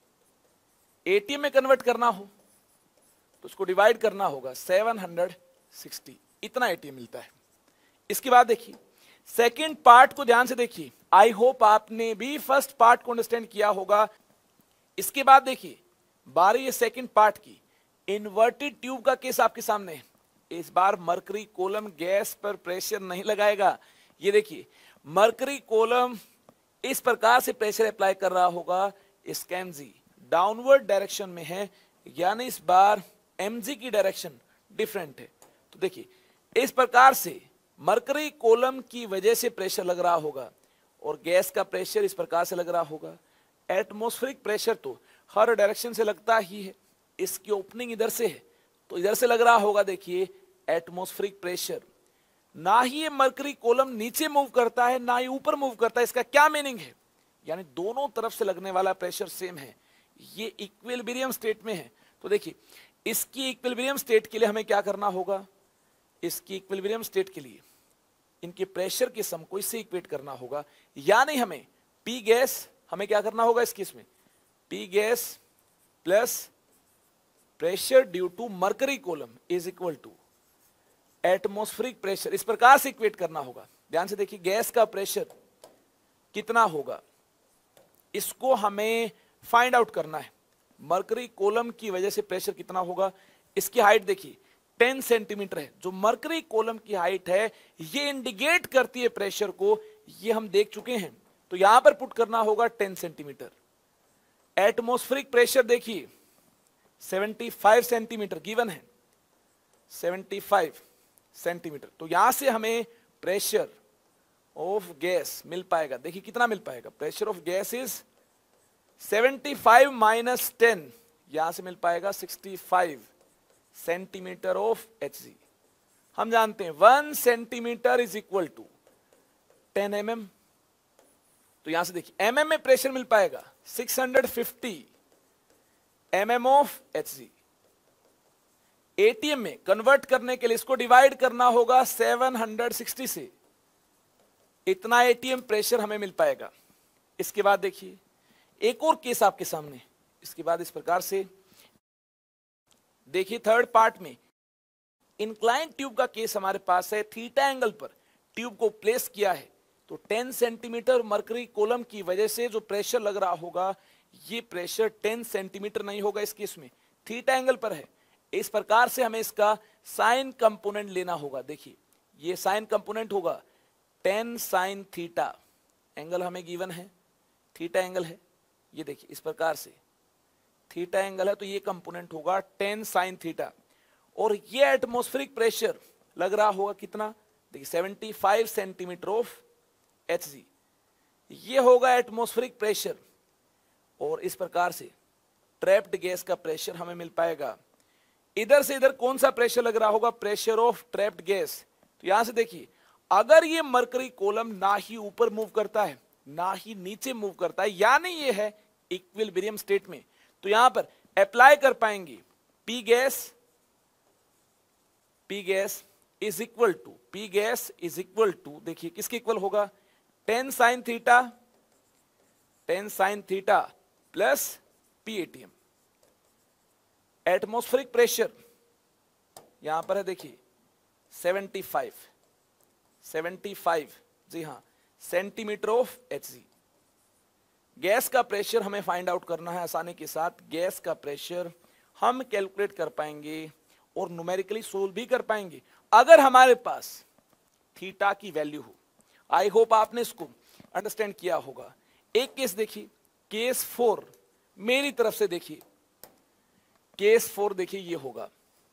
B: Atm में कन्वर्ट करना हो तो उसको डिवाइड करना होगा सेवन हंड्रेड सिक्सटी, इतना एटीएम मिलता है। इसके बाद देखिए सेकंड पार्ट को ध्यान से देखिए। आई होप आपने भी फर्स्ट पार्ट को अंडरस्टैंड किया होगा। इसके बाद देखिए बारी है सेकंड पार्ट की। इन्वर्टेड ट्यूब का केस आपके सामने है। इस बार मरकरी कॉलम गैस पर प्रेशर नहीं लगाएगा। ये देखिए मरकरी कॉलम इस प्रकार से प्रेशर अप्लाई कर रहा होगा, स्कैमजी डाउनवर्ड डायरेक्शन में है, यानी इस बार एमजी की डायरेक्शन डिफरेंट है। तो देखिए इस प्रकार से मरकरी कॉलम की वजह से प्रेशर लग रहा होगा और गैस का प्रेशर इस प्रकार से लग रहा होगा। एटमॉस्फेरिक प्रेशर तो हर डायरेक्शन से लगता ही है। इसकी ओपनिंग इधर से है तो इधर से लग रहा होगा। देखिए एटमॉस्फेरिक प्रेशर, ना ही ये मरकरी कॉलम नीचे मूव करता है ना ही ऊपर मूव करता है। इसका क्या मीनिंग है, यानी दोनों तरफ से लगने वाला प्रेशर सेम है। ये इक्विलिब्रियम स्टेट में है। तो देखिए इसकी इक्विलिब्रियम स्टेट के लिए हमें क्या करना होगा, इसकी इक्विलिब्रियम स्टेट के लिए इनके प्रेशर के सम को इससे इक्वेट करना होगा। यानी हमें पी गैस, हमें क्या करना होगा इस केस में, P gas plus pressure due to mercury column is equal to atmospheric pressure, इस प्रकार से इक्वेट करना होगा। ध्यान से देखिए गैस का प्रेशर कितना होगा इसको हमें फाइंड आउट करना है। मरकरी कॉलम की वजह से प्रेशर कितना होगा, इसकी हाइट देखिए टेन सेंटीमीटर है। जो मरकरी कॉलम की हाइट है ये इंडिकेट करती है प्रेशर को, ये हम देख चुके हैं। तो यहां पर पुट करना होगा टेन सेंटीमीटर। एटमॉस्फेरिक प्रेशर देखिए सेवेंटी फाइव सेंटीमीटर गिवन है, सेवेंटी फाइव सेंटीमीटर। तो यहां से हमें प्रेशर ऑफ गैस मिल पाएगा। देखिए कितना मिल पाएगा, pressure of gas is seventy five minus ten, यहां से मिल पाएगा sixty five centimetre of H G. हम जानते हैं one centimetre is equal to ten M M, तो यहां से देखिए एम एम में प्रेशर मिल पाएगा six hundred fifty M M of H G. Atm में कन्वर्ट करने के लिए इसको डिवाइड करना होगा सेवन हंड्रेड सिक्सटी से, इतना एटीएम प्रेशर हमें मिल पाएगा। इसके बाद देखिए एक और केस आपके सामने, इसके बाद इस प्रकार से देखिए थर्ड पार्ट में इंक्लाइन ट्यूब का केस हमारे पास है। थीटा एंगल पर ट्यूब को प्लेस किया है, तो टेन सेंटीमीटर मरकरी कॉलम की वजह से जो प्रेशर लग रहा होगा ये प्रेशर टेन सेंटीमीटर नहीं होगा, इस केस में थीटा एंगल पर है। इस प्रकार से हमें इसका साइन कंपोनेंट लेना होगा। देखिए ये साइन कंपोनेंट होगा टेन साइन थीटा, एंगल हमें गिवन है, थीटा एंगल है, ये देखिए इस प्रकार से थीटा एंगल है, तो ये कंपोनेंट होगा टेन साइन थीटा। और ये एटमॉस्फेरिक प्रेशर लग रहा होगा कितना, देखिए seventy five centimetre of H G, ये होगा एटमॉस्फेरिक प्रेशर। और इस प्रकार से ट्रैप्ड गैस का प्रेशर हमें मिल पाएगा। इधर से इधर कौन सा प्रेशर लग रहा होगा, प्रेशर ऑफ ट्रैप्ड गैस। तो यहां से देखिए अगर ये मरकरी कॉलम ना ही ऊपर मूव करता है ना ही नीचे मूव करता है, यानी ये है इक्विलिब्रियम स्टेट में, तो यहां पर अप्लाई कर पाएंगे P gas, P gas is equal to P gas is equal to देखिए किसके इक्वल होगा, ten sine theta, ten sine theta plus P atm. Atmospheric pressure यहां पर है देखिए सेवेंटी फाइव, सेवेंटी फाइव जी हां centimetre of H G. Gas का प्रेशर हमें फाइंड आउट करना है आसानी के साथ। गैस का प्रेशर हम कैलकुलेट कर पाएंगे और न्यूमेरिकली सोल्व भी कर पाएंगे अगर हमारे पास थीटा की वैल्यू हो। आई होप आपने इसको अंडरस्टैंड किया होगा। एक केस देखिए, केस फोर मेरी तरफ से देखिए, केस फोर देखिए ये होगा,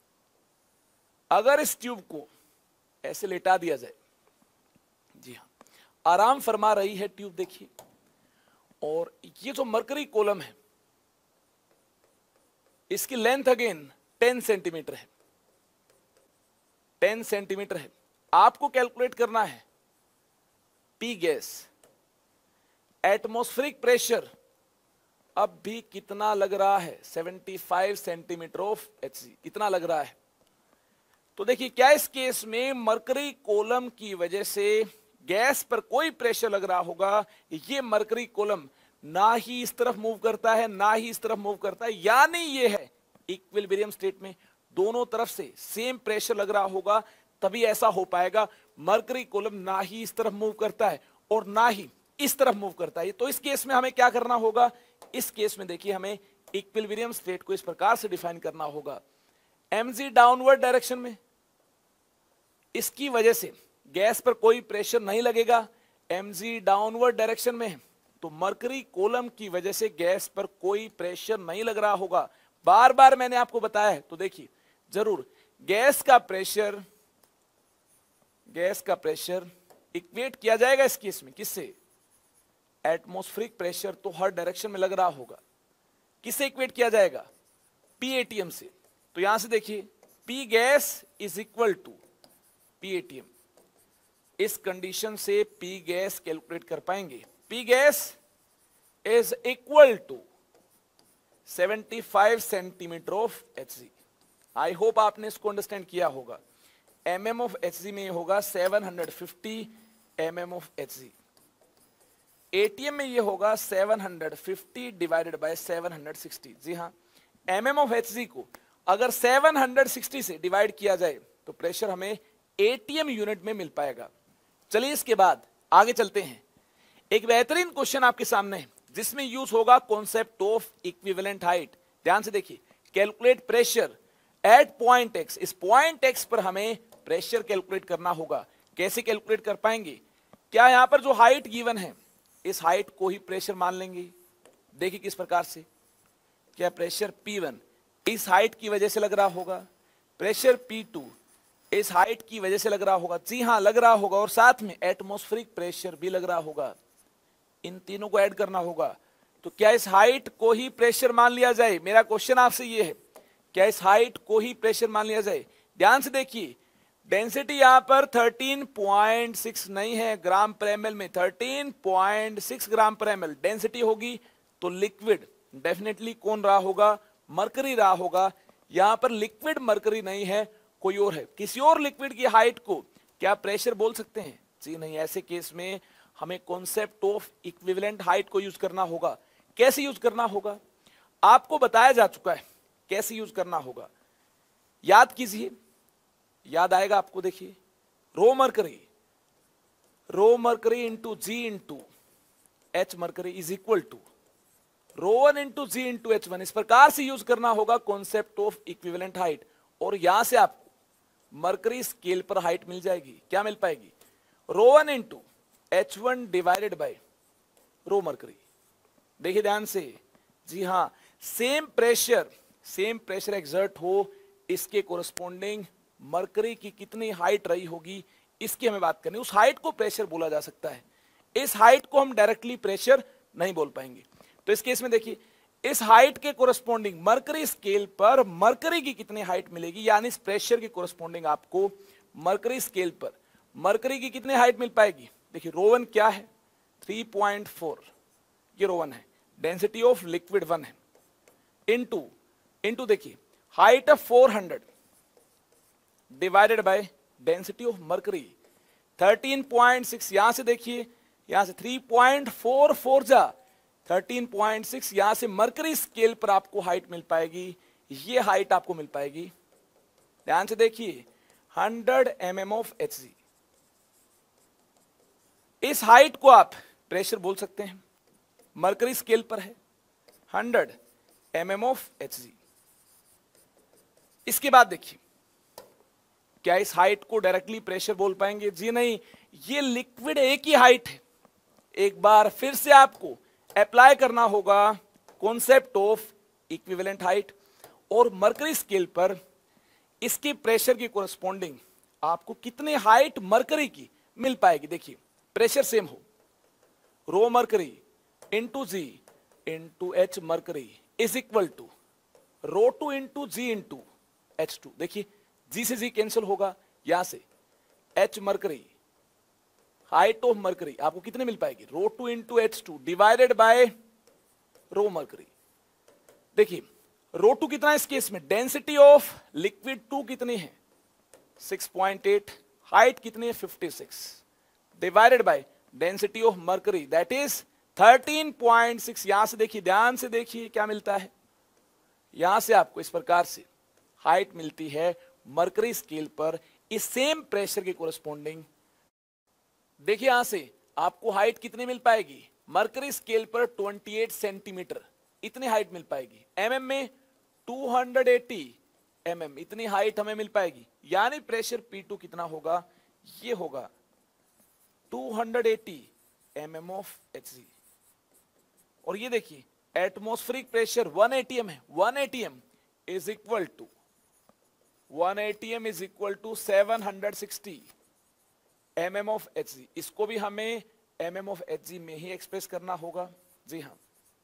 B: अगर इस ट्यूब को ऐसे लेटा दिया जाए, जी हां आराम फरमा रही है ट्यूब देखिए, और ये जो मरकरी कॉलम है इसकी लेंथ अगेन टेन सेंटीमीटर है, टेन सेंटीमीटर है। आपको कैलकुलेट करना है पी गैस, एटमॉस्फेरिक प्रेशर अब भी कितना लग रहा है, seventy five centimetre of H G, कितना लग रहा है। तो देखिए क्या इस केस में मरकरी कॉलम की वजह से गैस पर कोई प्रेशर लग रहा होगा, ये मरकरी कॉलम ना ही इस तरफ मूव करता है ना ही इस तरफ मूव करता है, यानी ये है इक्विलिब्रियम स्टेट में, दोनों तरफ से सेम प्रेशर लग रहा होगा, तभी ऐसा हो पाएगा। मरकरी कॉलम ना ही इस तरफ मूव करता है और ना ही इस तरफ मूव करता है। तो इस केस में हमें क्या करना होगा, इस केस में देखिए हमें इक्विलिब्रियम स्टेट को इस प्रकार से डिफाइन करना होगा, एमजी डाउनवर्ड डायरेक्शन में, इसकी वजह से गैस पर कोई प्रेशर नहीं लगेगा, एमजी डाउनवर्ड डायरेक्शन में है, तो मरकरी कॉलम की वजह से गैस पर कोई प्रेशर नहीं लग रहा होगा। बार बार मैंने आपको बताया है, तो देखिए जरूर गैस का प्रेशर, गैस का प्रेशर इक्वेट किया जाएगा इस केस में किससे, एटमॉस्फेरिक प्रेशर तो हर डायरेक्शन में लग रहा होगा, किससे इक्वेट किया जाएगा, पी एटीएम से। तो यहां से देखिए P gas is equal to P atm, इस कंडीशन से पी गैस कैलकुलेट कर पाएंगे। P gas is equal to seventy five centimetre of H G. I hope आपने इसको अंडरस्टैंड किया होगा। M M of H G में होगा seven hundred fifty M M of H G, atm में ये होगा seven hundred fifty divided by seven hundred sixty. जी हाँ, M M of H G को अगर सेवन हंड्रेड सिक्सटी से डिवाइड किया जाए तो प्रेशर हमें एटीएम यूनिट में मिल पाएगा। चलिए इसके बाद आगे चलते हैं। एक बेहतरीन क्वेश्चन आपके सामने है जिसमें यूज होगा कॉन्सेप्ट ऑफ इक्विवेलेंट हाइट। ध्यान से देखिए, calculate pressure at point X. इस पॉइंट एक्स पर हमें प्रेशर कैलकुलेट करना होगा। कैसे कैलकुलेट कर पाएंगे, क्या यहां पर जो हाइट गिवन है इस हाइट को ही प्रेशर मान लेंगे। देखिए किस प्रकार से, क्या प्रेशर पी वन इस हाइट की वजह से लग रहा होगा, प्रेशर पी टू इस हाइट की वजह से लग रहा होगा, जी हाँ लग रहा होगा, और साथ में एटमॉस्फेरिक प्रेशर भी लग रहा होगा। इन तीनों को ऐड करना होगा। तो क्या इस हाइट को ही प्रेशर मान लिया जाए? मेरा क्वेश्चन आपसे ये है, क्या इस हाइट को ही प्रेशर मान लिया जाए? ध्यान से देखिए, डेंसिटी यहां पर तेरह पॉइंट छह नहीं है ग्राम पर एमएल में, तेरह पॉइंट छह ग्राम पर एमएल डेंसिटी होगी, तो लिक्विड डेफिनेटली कौन रहा होगा? मरकरी रहा होगा। यहां पर लिक्विड मरकरी नहीं है, कोई और है। किसी और लिक्विड की हाइट को क्या प्रेशर बोल सकते हैं? जी नहीं। ऐसे केस में हमें कॉन्सेप्ट ऑफ इक्विवेलेंट हाइट को यूज करना होगा। कैसे यूज करना होगा आपको बताया जा चुका है, कैसे यूज करना होगा याद कीजिए, याद आएगा आपको। देखिए, rho mercury, rho mercury into G into H mercury is equal to rho one into G into H one. इस प्रकार से यूज करना होगा कॉन्सेप्ट ऑफ इक्विवेलेंट हाइट, और यहां से आपको मरकरी स्केल पर हाइट मिल जाएगी। क्या मिल पाएगी? Rho one into H one divided by rho mercury. देखिए ध्यान से, जी हां, same pressure same pressure exert हो, इसके कोरस्पोंडिंग मरकरी की कितनी हाइट रही होगी, इसकी हमें बात करनी। उस हाइट को प्रेशर बोला जा सकता है। इस हाइट को हम डायरेक्टली प्रेशर नहीं बोल पाएंगे। तो इस केस में देखिए, इस हाइट के कोरस्पोंडिंग मरकरी स्केल पर मरकरी की कितनी हाइट मिलेगी, यानी इस प्रेशर के कोरस्पोंडिंग आपको मरकरी स्केल पर मरकरी की कितनी हाइट मिल पाएगी। देखिए, रो वन क्या है? थ्री पॉइंट फोर, ये रो वन है। डेंसिटी ऑफ लिक्विड वन है, इनटू इनटू देखिए height of four hundred divided by density of mercury thirteen point six. यहां से देखिए, यहां से थ्री पॉइंट फोर फोर जा थर्टीन पॉइंट सिक्स, यहां से मरकरी स्केल पर आपको हाइट मिल पाएगी। ये हाइट आपको मिल पाएगी, ध्यान से देखिए, hundred M M of H G. इस हाइट को आप प्रेशर बोल सकते हैं, मरकरी स्केल पर है hundred M M of H G. इसके बाद देखिए, क्या इस हाइट को डायरेक्टली प्रेशर बोल पाएंगे? जी नहीं। ये लिक्विड एक ही हाइट है। एक बार फिर से आपको अप्लाई करना होगा कॉन्सेप्ट ऑफ इक्विवेलेंट हाइट, और मरकरी स्केल पर इसके प्रेशर की कोरस्पोंडिंग आपको कितनी हाइट मरकरी की मिल पाएगी। देखिए, प्रेशर सेम हो, rho mercury into G into H mercury is equal to rho two into G into H two. देखिए, जी से जी कैंसिल होगा, यहां से H mercury, height of mercury आपको कितने मिल पाएगी? Rho two into H two divided by rho mercury. देखिए, रो टू कितना है इस केस में? डेंसिटी ऑफ लिक्विड टू कितनी है? सिक्स पॉइंट एट, हाइट कितनी है? Fifty six, divided by density of mercury that is thirteen point six. यहां से देखिए, ध्यान से देखिए क्या मिलता है। यहां से आपको इस प्रकार से हाइट मिलती है मरकरी स्केल पर इस सेम प्रेशर के कोरस्पोंडिंग। देखिए, यहां से आपको हाइट कितनी मिल पाएगी? मरकरी स्केल पर अट्ठाईस सेंटीमीटर इतनी हाइट मिल पाएगी। एमएम में टू हंड्रेड एटी एमएम इतनी हाइट हमें मिल पाएगी। यानी प्रेशर पी टू कितना होगा? ये होगा two hundred eighty mm of Hg. और ये देखिए, एटमॉस्फेरिक प्रेशर वन एटीएम है। One ATM is equal to one ATM is equal to seven hundred sixty MM of Hg. इसको भी हमें एमएम ऑफ एचजी में ही एक्सप्रेस करना होगा। जी हाँ,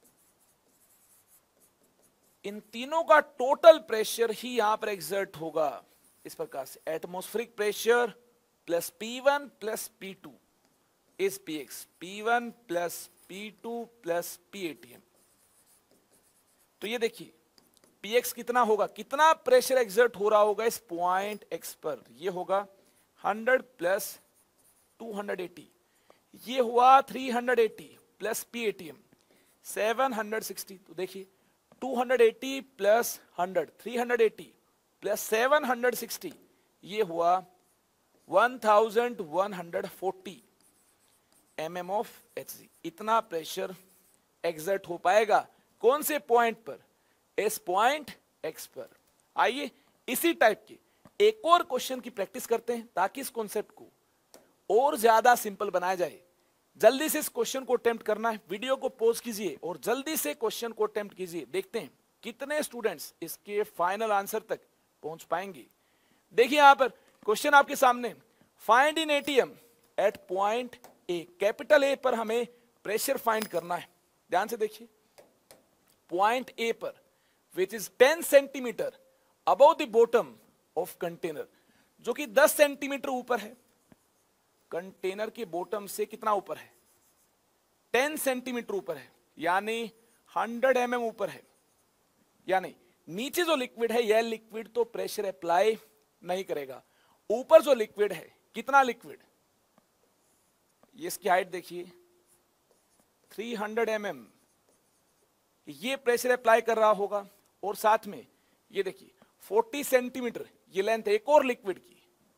B: इन तीनों का टोटल प्रेशर ही यहां पर एक्सर्ट होगा इस प्रकार से, atmospheric pressure plus P one plus P two is Px, P one plus P two plus P atm. तो ये देखिए, पीएक्स कितना होगा, कितना प्रेशर एक्सर्ट हो रहा होगा इस पॉइंट एक्स पर? ये होगा hundred plus two hundred eighty, ये हुआ three hundred eighty plus P atm seven hundred sixty. तो देखिए, two hundred eighty plus hundred, three hundred eighty plus seven hundred sixty, ये हुआ one thousand one hundred forty mm of Hg. इतना प्रेशर एक्सर्ट हो पाएगा कौन से पॉइंट पर? इस पॉइंट एक्स पर। आइए इसी टाइप के एक और क्वेश्चन की प्रैक्टिस करते हैं ताकि इस कॉन्सेप्ट को और ज्यादा सिंपल बनाया जाए। जल्दी से इस क्वेश्चन को अटेम्प्ट करना है, वीडियो को पॉज कीजिए और जल्दी से क्वेश्चन को अटेम्प्ट कीजिए। देखते हैं कितने स्टूडेंट्स इसके फाइनल आंसर तक पहुंच पाएंगे। देखिए, यहां पर क्वेश्चन आपके सामने, find in atm at point A, capital A पर हमें प्रेशर फाइंड करना है। ध्यान से देखिए, पॉइंट ए पर which is ten centimetre above the bottom of container, जो कि दस सेंटीमीटर ऊपर है। कंटेनर के बॉटम से कितना ऊपर है? टेन सेंटीमीटर ऊपर है, यानी हंड्रेड एम एम ऊपर है। यानी नीचे जो लिक्विड है, यह लिक्विड तो प्रेशर अप्लाई नहीं करेगा। ऊपर जो लिक्विड है, कितना लिक्विड, ये इसकी हाइट देखिए थ्री हंड्रेड एम एम, ये प्रेशर अप्लाई कर रहा होगा। और साथ में ये देखिए चालीस सेंटीमीटर ये लेंथ एक और लिक्विड की,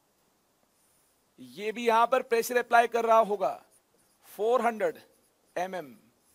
B: ये भी यहां पर प्रेशर अप्लाई कर रहा होगा। चार सौ एम एम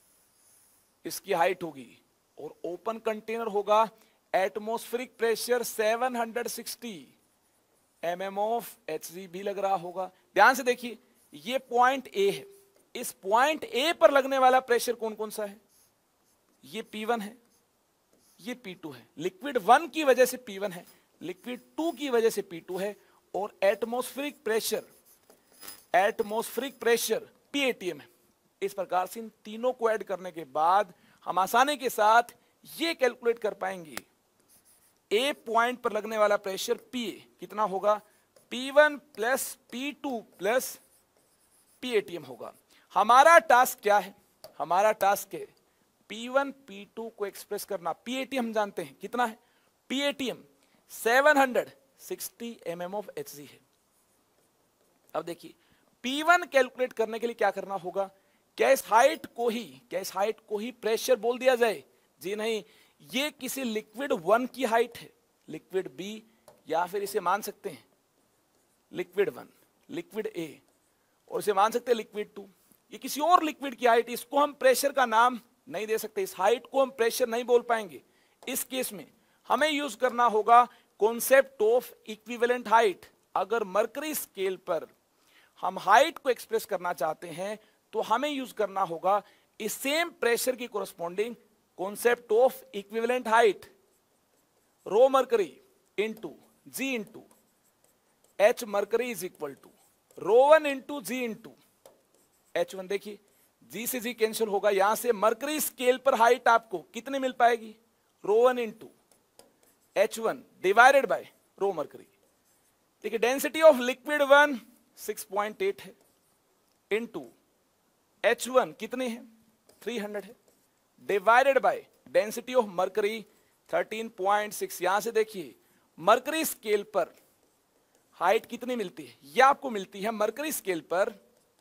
B: इसकी हाइट होगी। और ओपन कंटेनर होगा, atmospheric pressure seven hundred sixty M M of H G भी लग रहा होगा। ध्यान से देखिए, ये पॉइंट ए है, इस पॉइंट ए पर लगने वाला प्रेशर कौन कौन सा है? ये पी वन है, ये पी टू है। लिक्विड वन की वजह से पी वन है, लिक्विड टू की वजह से पी टू है। और atmospheric pressure, atmospheric pressure P A T M है। इस प्रकार से इन तीनों को ऐड करने के बाद हम आसानी के साथ ये कैलकुलेट कर पाएंगे, ए पॉइंट पर लगने वाला प्रेशर पी ए कितना होगा? P one plus P two plus P A T M होगा। हमारा टास्क क्या है? हमारा टास्क है पी वन पी टू को एक्सप्रेस करना। पी ए टी एम हम जानते हैं कितना है, P A T M seven hundred sixty M M of H G है। अब देखिए, पी वन कैलकुलेट करने के लिए क्या करना होगा? क्या इस हाइट को ही क्या इस हाइट को ही प्रेशर बोल दिया जाए? जी नहीं, ये किसी लिक्विड वन की हाइट है, लिक्विड बी, या फिर इसे मान सकते हैं लिक्विड वन, लिक्विड ए, और इसे मान सकते हैं लिक्विड टू। ये किसी और लिक्विड की हाइट, इसको हम प्रेशर का नाम नहीं दे सकते, इस हाइट को हम प्रेशर नहीं बोल पाएंगे। इस केस में हमें यूज करना होगा कॉन्सेप्ट ऑफ इक्विवेलेंट हाइट। अगर मरकरी स्केल पर हम हाइट को एक्सप्रेस करना चाहते हैं तो हमें यूज करना होगा इस सेम प्रेशर की corresponding concept of equivalent height, rho mercury into G into H mercury is equal to rho one into G into H one. देखिए, जी से जी कैंसिल होगा, यहां से मरकरी स्केल पर हाइट आपको कितनी मिल पाएगी? Rho one into H one divided by rho mercury. देखिए, density of liquid one six point eight है, इंटू एच वन कितनी है? थ्री हंड्रेड है, divided by density of mercury thirteen point six. यहां से देखिए, मरकरी स्केल पर हाइट कितनी मिलती है? यह आपको मिलती है मरकरी स्केल पर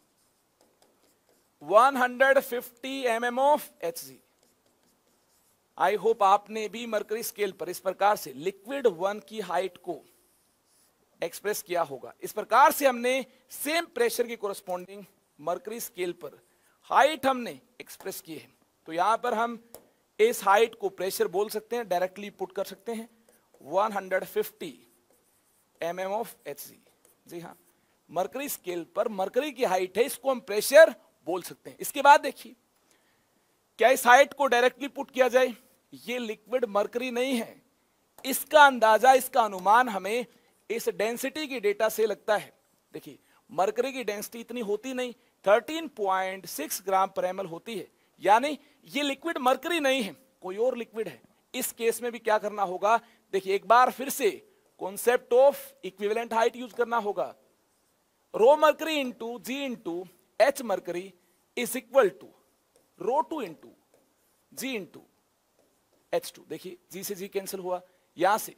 B: one hundred fifty M M of H G. I hope आपने भी मरकरी स्केल पर इस प्रकार से लिक्विड वन की हाइट को एक्सप्रेस किया होगा। इस प्रकार से हमने सेम प्रेशर की कोरस्पॉन्डिंग मरकरी स्केल पर हाइट हमने एक्सप्रेस की है। तो यहां पर हम इस हाइट को प्रेशर बोल सकते हैं, डायरेक्टली पुट कर सकते हैं one hundred fifty M M of H G. जी हाँ, मरकरी स्केल पर मरकरी की हाइट है, इसको हम प्रेशर बोल सकते हैं। इसके बाद देखिए, क्या इस हाइट को डायरेक्टली पुट किया जाए? ये लिक्विड मरकरी नहीं है, इसका अंदाजा, इसका अनुमान हमें इस डेंसिटी की डेटा से लगता है। देखिए, मरकरी की डेंसिटी इतनी होती नहीं, थर्टीन पॉइंट सिक्स ग्राम पर एम एल होती है, यानी ये लिक्विड मरकरी नहीं है, कोई और लिक्विड है। इस केस में भी क्या करना होगा? देखिए, एक बार फिर से concept of equivalent height use करना होगा। Rho mercury into G into H mercury is equal to rho two into G into H two. देखिए, जी से जी कैंसिल हुआ, यहां से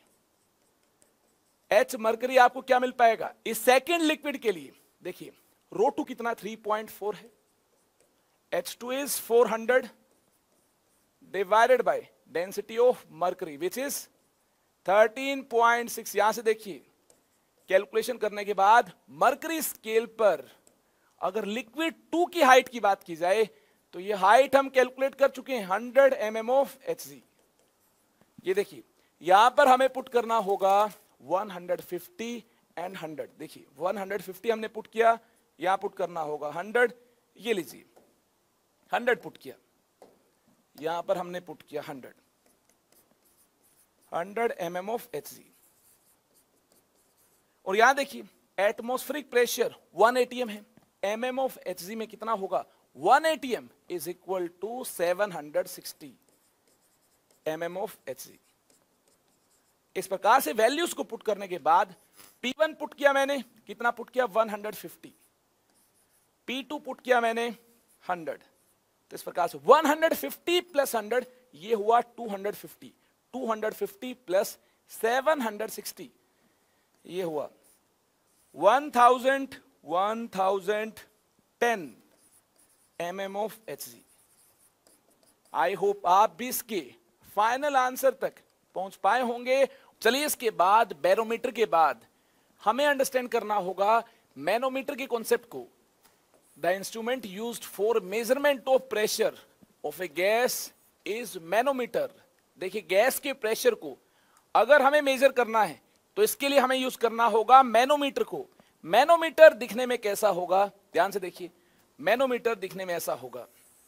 B: एच मरकरी आपको क्या मिल पाएगा इस सेकेंड लिक्विड के लिए? देखिए, रो टू कितना? थ्री पॉइंट फोर है, H two is four hundred divided by density of mercury which is thirteen point six. यहां से देखिए, कैलकुलेशन करने के बाद मरकरी स्केल पर अगर लिक्विड टू की हाइट की बात की जाए तो ये हाइट हम कैलकुलेट कर चुके हैं hundred M M of H G. ये देखिए, यहां पर हमें पुट करना होगा one hundred fifty and hundred. देखिए, वन हंड्रेड फिफ्टी हमने पुट किया, यहां पुट करना होगा हंड्रेड। ये लीजिए, हंड्रेड पुट किया, यहां पर हमने पुट किया hundred, hundred M M of H G. और यहां देखिए एटमॉस्फेरिक प्रेशर वन एटीएम है, एमएम ऑफ एचजी में कितना होगा, one ATM is equal to seven hundred sixty MM of HG. इस प्रकार से वैल्यूज को पुट करने के बाद P वन पुट किया मैंने, कितना पुट किया, one hundred fifty, P two put किया मैंने हंड्रेड, तो इस प्रकार से one hundred fifty plus hundred ये हुआ two hundred fifty, two hundred fifty plus seven hundred sixty ये हुआ one thousand one thousand ten MM of HG. I hope आप भी इसके फाइनल आंसर तक पहुंच पाए होंगे। चलिए इसके बाद बैरोमीटर के बाद हमें अंडरस्टैंड करना होगा मैनोमीटर के कॉन्सेप्ट को। The instrument used for measurement of pressure of a gas is manometer. देखिए गैस के प्रेशर को अगर हमें मेजर करना है तो इसके लिए हमें यूज करना होगा मैनोमीटर को। मैनोमीटर दिखने में कैसा होगा, ध्यान से देखिए, मैनोमीटर दिखने में ऐसा होगा।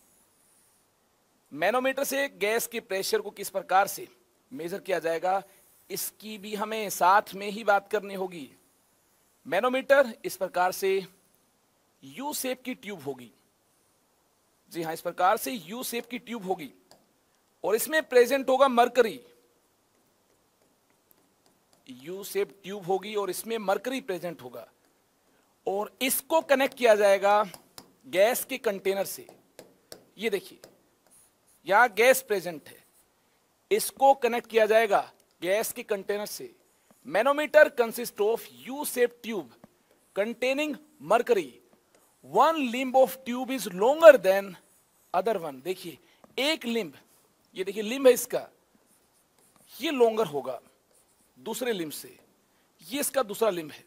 B: मैनोमीटर से गैस के प्रेशर को किस प्रकार से मेजर किया जाएगा, इसकी भी हमें साथ में ही बात करनी होगी। मैनोमीटर इस प्रकार से यू शेप की ट्यूब होगी, जी हां, इस प्रकार से यू शेप की ट्यूब होगी और इसमें प्रेजेंट होगा मरकरी। यू शेप ट्यूब होगी और इसमें मरकरी प्रेजेंट होगा और इसको कनेक्ट किया जाएगा गैस के कंटेनर से। ये देखिए यहां गैस प्रेजेंट है, इसको कनेक्ट किया जाएगा गैस के कंटेनर से। Manometer consist of U shape tube containing mercury. One limb of tube is longer than other one. देखिए एक लिम्ब, ये देखिए लिम्ब है इसका, ये लॉन्गर होगा दूसरे लिम्ब से, ये इसका दूसरा लिम्ब है।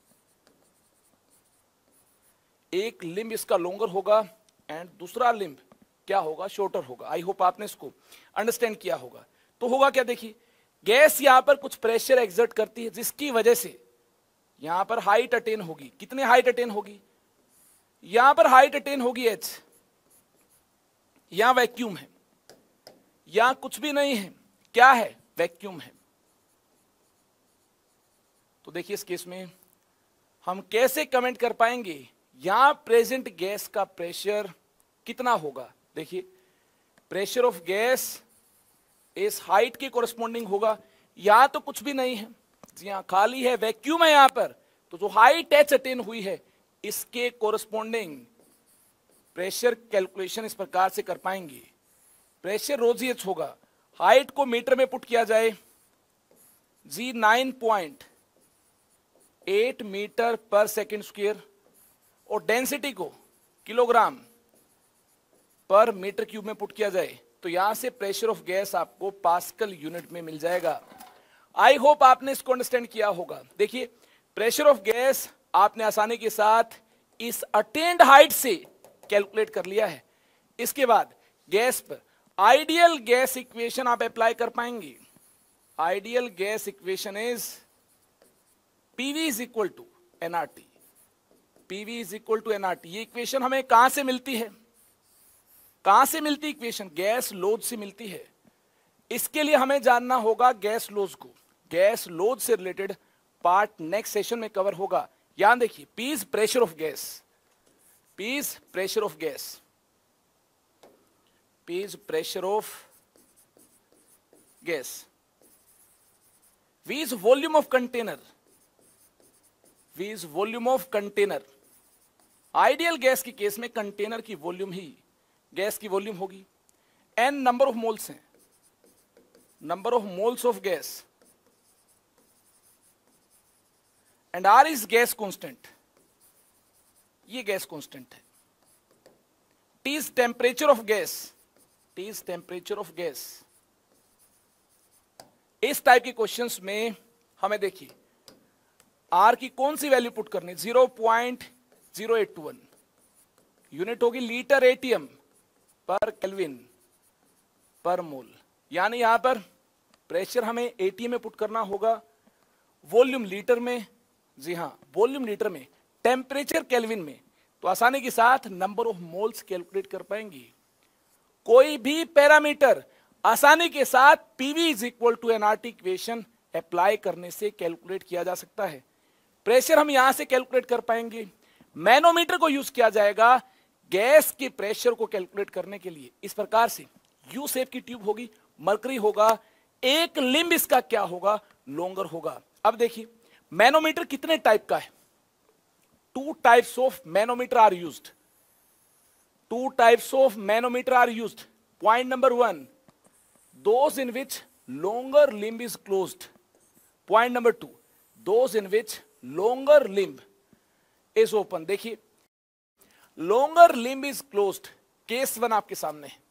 B: एक लिम्ब इसका लॉन्गर होगा एंड दूसरा लिम्ब क्या होगा, शॉर्टर होगा। आई होप आपने इसको अंडरस्टैंड किया होगा। तो होगा क्या, देखिए गैस यहां पर कुछ प्रेशर एक्सर्ट करती है जिसकी वजह से यहां पर हाइट अटेन होगी। कितने हाइट अटेन होगी, यहां पर हाइट अटेन होगी एच। यहां वैक्यूम है, यहां कुछ भी नहीं है, क्या है, वैक्यूम है। तो देखिए इस केस में हम कैसे कमेंट कर पाएंगे यहां प्रेजेंट गैस का प्रेशर कितना होगा। देखिए प्रेशर ऑफ गैस इस हाइट के कोरस्पॉन्डिंग होगा। यहां तो कुछ भी नहीं है, जी हां खाली है, वैक्यूम है यहां पर, तो जो हाइट एच अटेन हुई है इसके कोरस्पॉन्डिंग प्रेशर कैलकुलेशन इस प्रकार से कर पाएंगे। प्रेशर रोजी एच होगा, हाइट को मीटर में पुट किया जाए, G nine point eight metre पर सेकेंड स्क्वायर, और डेंसिटी को किलोग्राम पर मीटर क्यूब में पुट किया जाए तो यहां से प्रेशर ऑफ गैस आपको पास्कल यूनिट में मिल जाएगा। आई होप आपने इसको अंडरस्टैंड किया होगा। देखिए प्रेशर ऑफ गैस आपने आसानी के साथ इस अटेन्ड हाइट से कैलकुलेट कर लिया है। इसके बाद गैस पर आइडियल गैस इक्वेशन आप अप्लाई कर पाएंगे। Ideal gas equation is PV is equal to NRT. PV is equal to NRT. ये इक्वेशन हमें कहां से मिलती है, कहां से मिलती इक्वेशन, गैस लोड से मिलती है। इसके लिए हमें जानना होगा गैस लोड को। गैस लोड से रिलेटेड पार्ट नेक्स्ट सेशन में कवर होगा। यहां देखिए P is pressure of gas, P is pressure of gas, P is pressure of gas, V is volume of container, V is volume of container. Ideal gas की केस में कंटेनर की वॉल्यूम ही गैस की वॉल्यूम होगी। N नंबर ऑफ मोल्स हैं, number of moles of gas, and R is gas constant, ये गैस कांस्टेंट है। T is temperature of gas, T is temperature of gas. इस टाइप के क्वेश्चंस में हमें देखिए R की कौन सी वैल्यू पुट करनी, zero point zero eight two one, unit होगी लीटर एटीएम पर केल्विन पर मोल। यानी यहां पर प्रेशर हमें एटीएम में पुट करना होगा, वॉल्यूम लीटर में, जी हां वॉल्यूम लीटर में, टेम्परेचर केल्विन में, तो आसानी के साथ नंबर ऑफ मोल्स कैलकुलेट कर पाएंगे। कोई भी पैरामीटर आसानी के साथ PV is equal to NRT equation apply करने से कैलकुलेट किया जा सकता है। प्रेशर हम यहां से कैलकुलेट कर पाएंगे। मैनोमीटर को यूज किया जाएगा गैस के प्रेशर को कैलकुलेट करने के लिए। इस प्रकार से यू शेप की ट्यूब होगी, मरकरी होगा, एक लिम्ब इसका क्या होगा, लॉन्गर होगा। अब देखिए मैनोमीटर कितने टाइप का है, two types of manometer are used, two types of manometer are used. Point number one, those in which longer limb is closed. Point number two, those in which longer limb is open. देखिए longer limb is closed, case one आपके सामने है।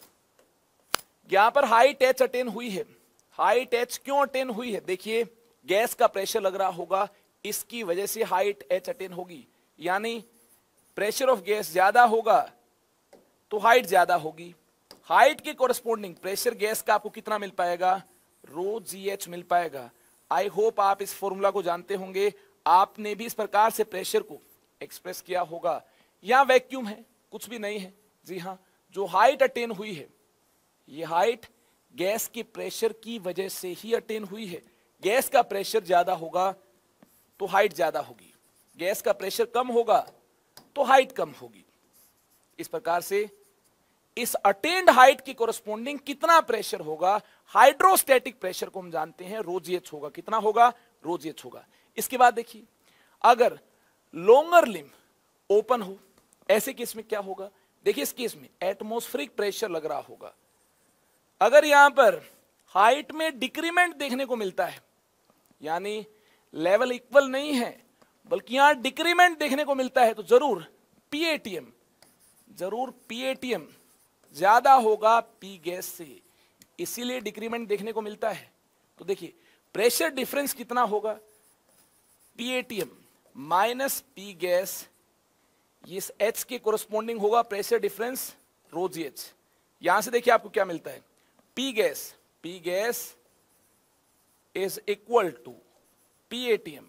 B: यहां पर हाइट एच अटेन हुई है। हाइट एच क्यों अटेन हुई है? देखिए गैस का प्रेशर लग रहा होगा, इसकी वजह से हाइट एच अटेन होगी, यानी प्रेशर ऑफ गैस ज्यादा होगा तो हाइट ज्यादा होगी। हाइट के कोरस्पोंडिंग प्रेशर गैस का आपको कितना मिल पाएगा, रो जी एच मिल पाएगा। आई होप आप इस फॉर्मूला को जानते होंगे, आपने भी इस प्रकार से प्रेशर को एक्सप्रेस किया होगा। यहां वैक्यूम है, कुछ भी नहीं है। जी हां, जो हाइट अटेन हुई है ये हाइट गैस के प्रेशर की वजह से ही अटेन हुई है। गैस का प्रेशर ज्यादा होगा तो हाइट ज्यादा होगी, गैस का प्रेशर कम होगा तो हाइट कम होगी। इस प्रकार से इस अटेन्ड हाइट की कोरस्पोंडिंग कितना प्रेशर होगा, हाइड्रोस्टैटिक प्रेशर को हम जानते हैं रो जी एच होगा। कितना होगा, रो जी एच होगा। इसके बाद देखिए अगर लॉन्गर लिम्ब ओपन हो, ऐसे केस में क्या होगा, देखिए इस केस में एटमॉस्फेरिक प्रेशर लग रहा होगा। अगर यहां पर हाइट में डिक्रीमेंट देखने को मिलता है, यानी लेवल इक्वल नहीं है बल्कि यहां डिक्रीमेंट देखने को मिलता है, तो जरूर पीएटीएम, जरूर पीएटीएम ज्यादा होगा पी गैस से, इसीलिए डिक्रीमेंट देखने को मिलता है। तो देखिए प्रेशर डिफरेंस कितना होगा, पीएटीएम माइनस पी गैस, ये एच के कोरस्पोंडिंग होगा pressure difference rho G H. यहां से देखिए आपको क्या मिलता है, P gas, P gas is equal to PATM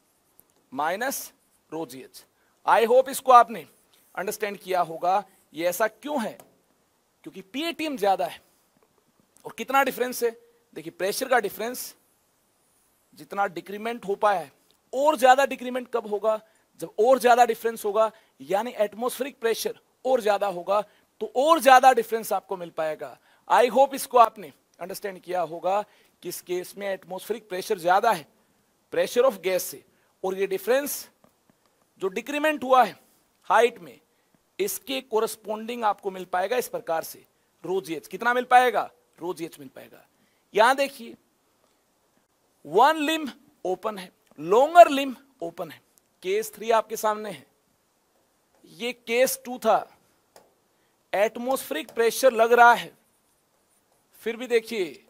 B: minus rho G H. I hope इसको आपने अंडरस्टैंड किया होगा। ये ऐसा क्यों है, क्योंकि पीएटीएम ज्यादा है। और कितना डिफरेंस है, देखिए प्रेशर का डिफरेंस जितना डिक्रीमेंट हो पाया है, और ज्यादा डिक्रीमेंट कब होगा, जब और ज्यादा डिफरेंस होगा, यानी एटमॉस्फेरिक प्रेशर और ज्यादा होगा तो और ज्यादा डिफरेंस आपको मिल पाएगा। आई होप इसको आपने अंडरस्टैंड किया होगा कि इस केस में एटमॉस्फेरिक प्रेशर ज्यादा है प्रेशर ऑफ गैस से, और ये डिफरेंस जो डिक्रीमेंट हुआ है हाइट में, इसके कोरस्पोंडिंग आपको मिल पाएगा इस प्रकार से रो जी एच। कितना मिल पाएगा, रो जी एच मिल पाएगा। यहां देखिए वन लिम्ब ओपन है, लॉन्गर लिम्ब ओपन है, केस थ्री आपके सामने है, ये केस टू था। एटमॉस्फेरिक प्रेशर लग रहा है, फिर भी देखिए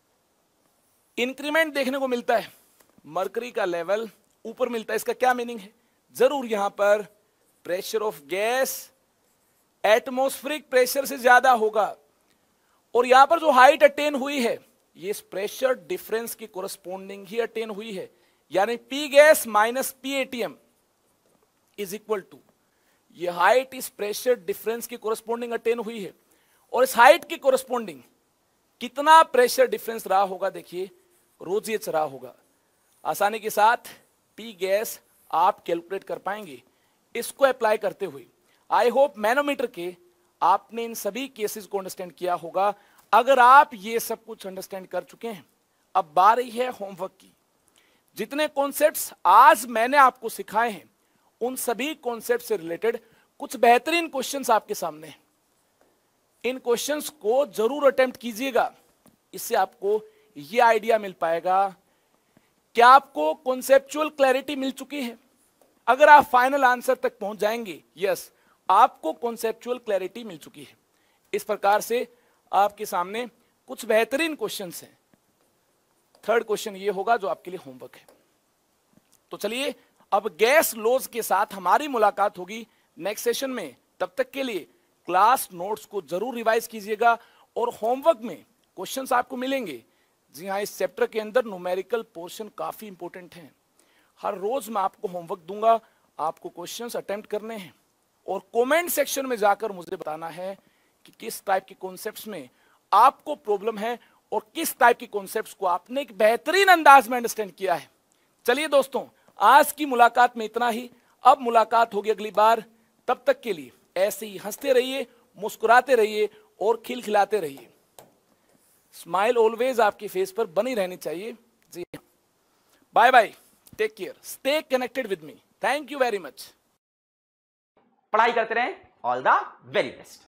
B: इंक्रीमेंट देखने को मिलता है, मरकरी का लेवल ऊपर मिलता है। इसका क्या मीनिंग है, जरूर यहां पर pressure of gas atmospheric pressure से ज्यादा होगा, और यहां पर जो हाइट अटेन हुई है ये इस प्रेशर डिफरेंस की कोरस्पोंडिंग ही अटेन हुई है, यानी P gas minus PATM is equal to, ये हाइट इस प्रेशर डिफरेंस की कोरस्पोंडिंग अटेन हुई है, और इस हाइट की कोरस्पोंडिंग कितना प्रेशर डिफरेंस रहा होगा, देखिए रो जी एच रहा होगा। आसानी के साथ पी गैस आप कैलकुलेट कर पाएंगे इसको अप्लाई करते हुए। आई होप मैनोमीटर के आपने इन सभी केसेस को अंडरस्टैंड किया होगा। अगर आप ये सब कुछ अंडरस्टैंड कर चुके हैं, अब बारी है होमवर्क की। जितने कॉन्सेप्ट्स आज मैंने आपको सिखाए हैं उन सभी कॉन्सेप्ट से रिलेटेड कुछ बेहतरीन क्वेश्चंस आपके सामने हैं। इन क्वेश्चंस को जरूर अटेम्प्ट कीजिएगा, इससे आपको ये आइडिया मिल पाएगा कि आपको कॉन्सेप्चुअल क्लैरिटी मिल चुकी है। अगर आप फाइनल आंसर तक पहुंच जाएंगे, यस आपको कॉन्सेप्चुअल क्लैरिटी मिल चुकी है। इस प्रकार से आपके सामने कुछ बेहतरीन क्वेश्चंस हैं। थर्ड क्वेश्चन ये होगा जो आपके लिए होमवर्क है। तो चलिए अब गैस लॉज के साथ हमारी मुलाकात होगी नेक्स्ट सेशन में। तब तक के लिए क्लास नोट्स को जरूर रिवाइज कीजिएगा, और होमवर्क में क्वेश्चंस आपको मिलेंगे। जी हाँ, इस चैप्टर के अंदर न्यूमेरिकल पोर्शन काफी इंपॉर्टेंट है। हर रोज मैं आपको होमवर्क दूंगा, आपको क्वेश्चंस अटेम्प्ट करने हैं, और कमेंट सेक्शन में जाकर मुझे बताना है कि किस टाइप के कॉन्सेप्ट्स में आपको प्रॉब्लम है और किस टाइप के कॉन्सेप्ट्स को आपने एक बेहतरीन अंदाज में अंडरस्टैंड किया है। चलिए दोस्तों, आज की मुलाकात में इतना ही। अब मुलाकात होगी अगली बार, तब तक के लिए ऐसे ही हंसते रहिए, मुस्कुराते रहिए और खिलखिलाते रहिए। स्माइल ऑलवेज आपके फेस पर बनी रहनी चाहिए। जी, bye bye, take care, stay connected with me, thank you very much.
A: पढ़ाई करते रहें, ऑल द वेरी बेस्ट।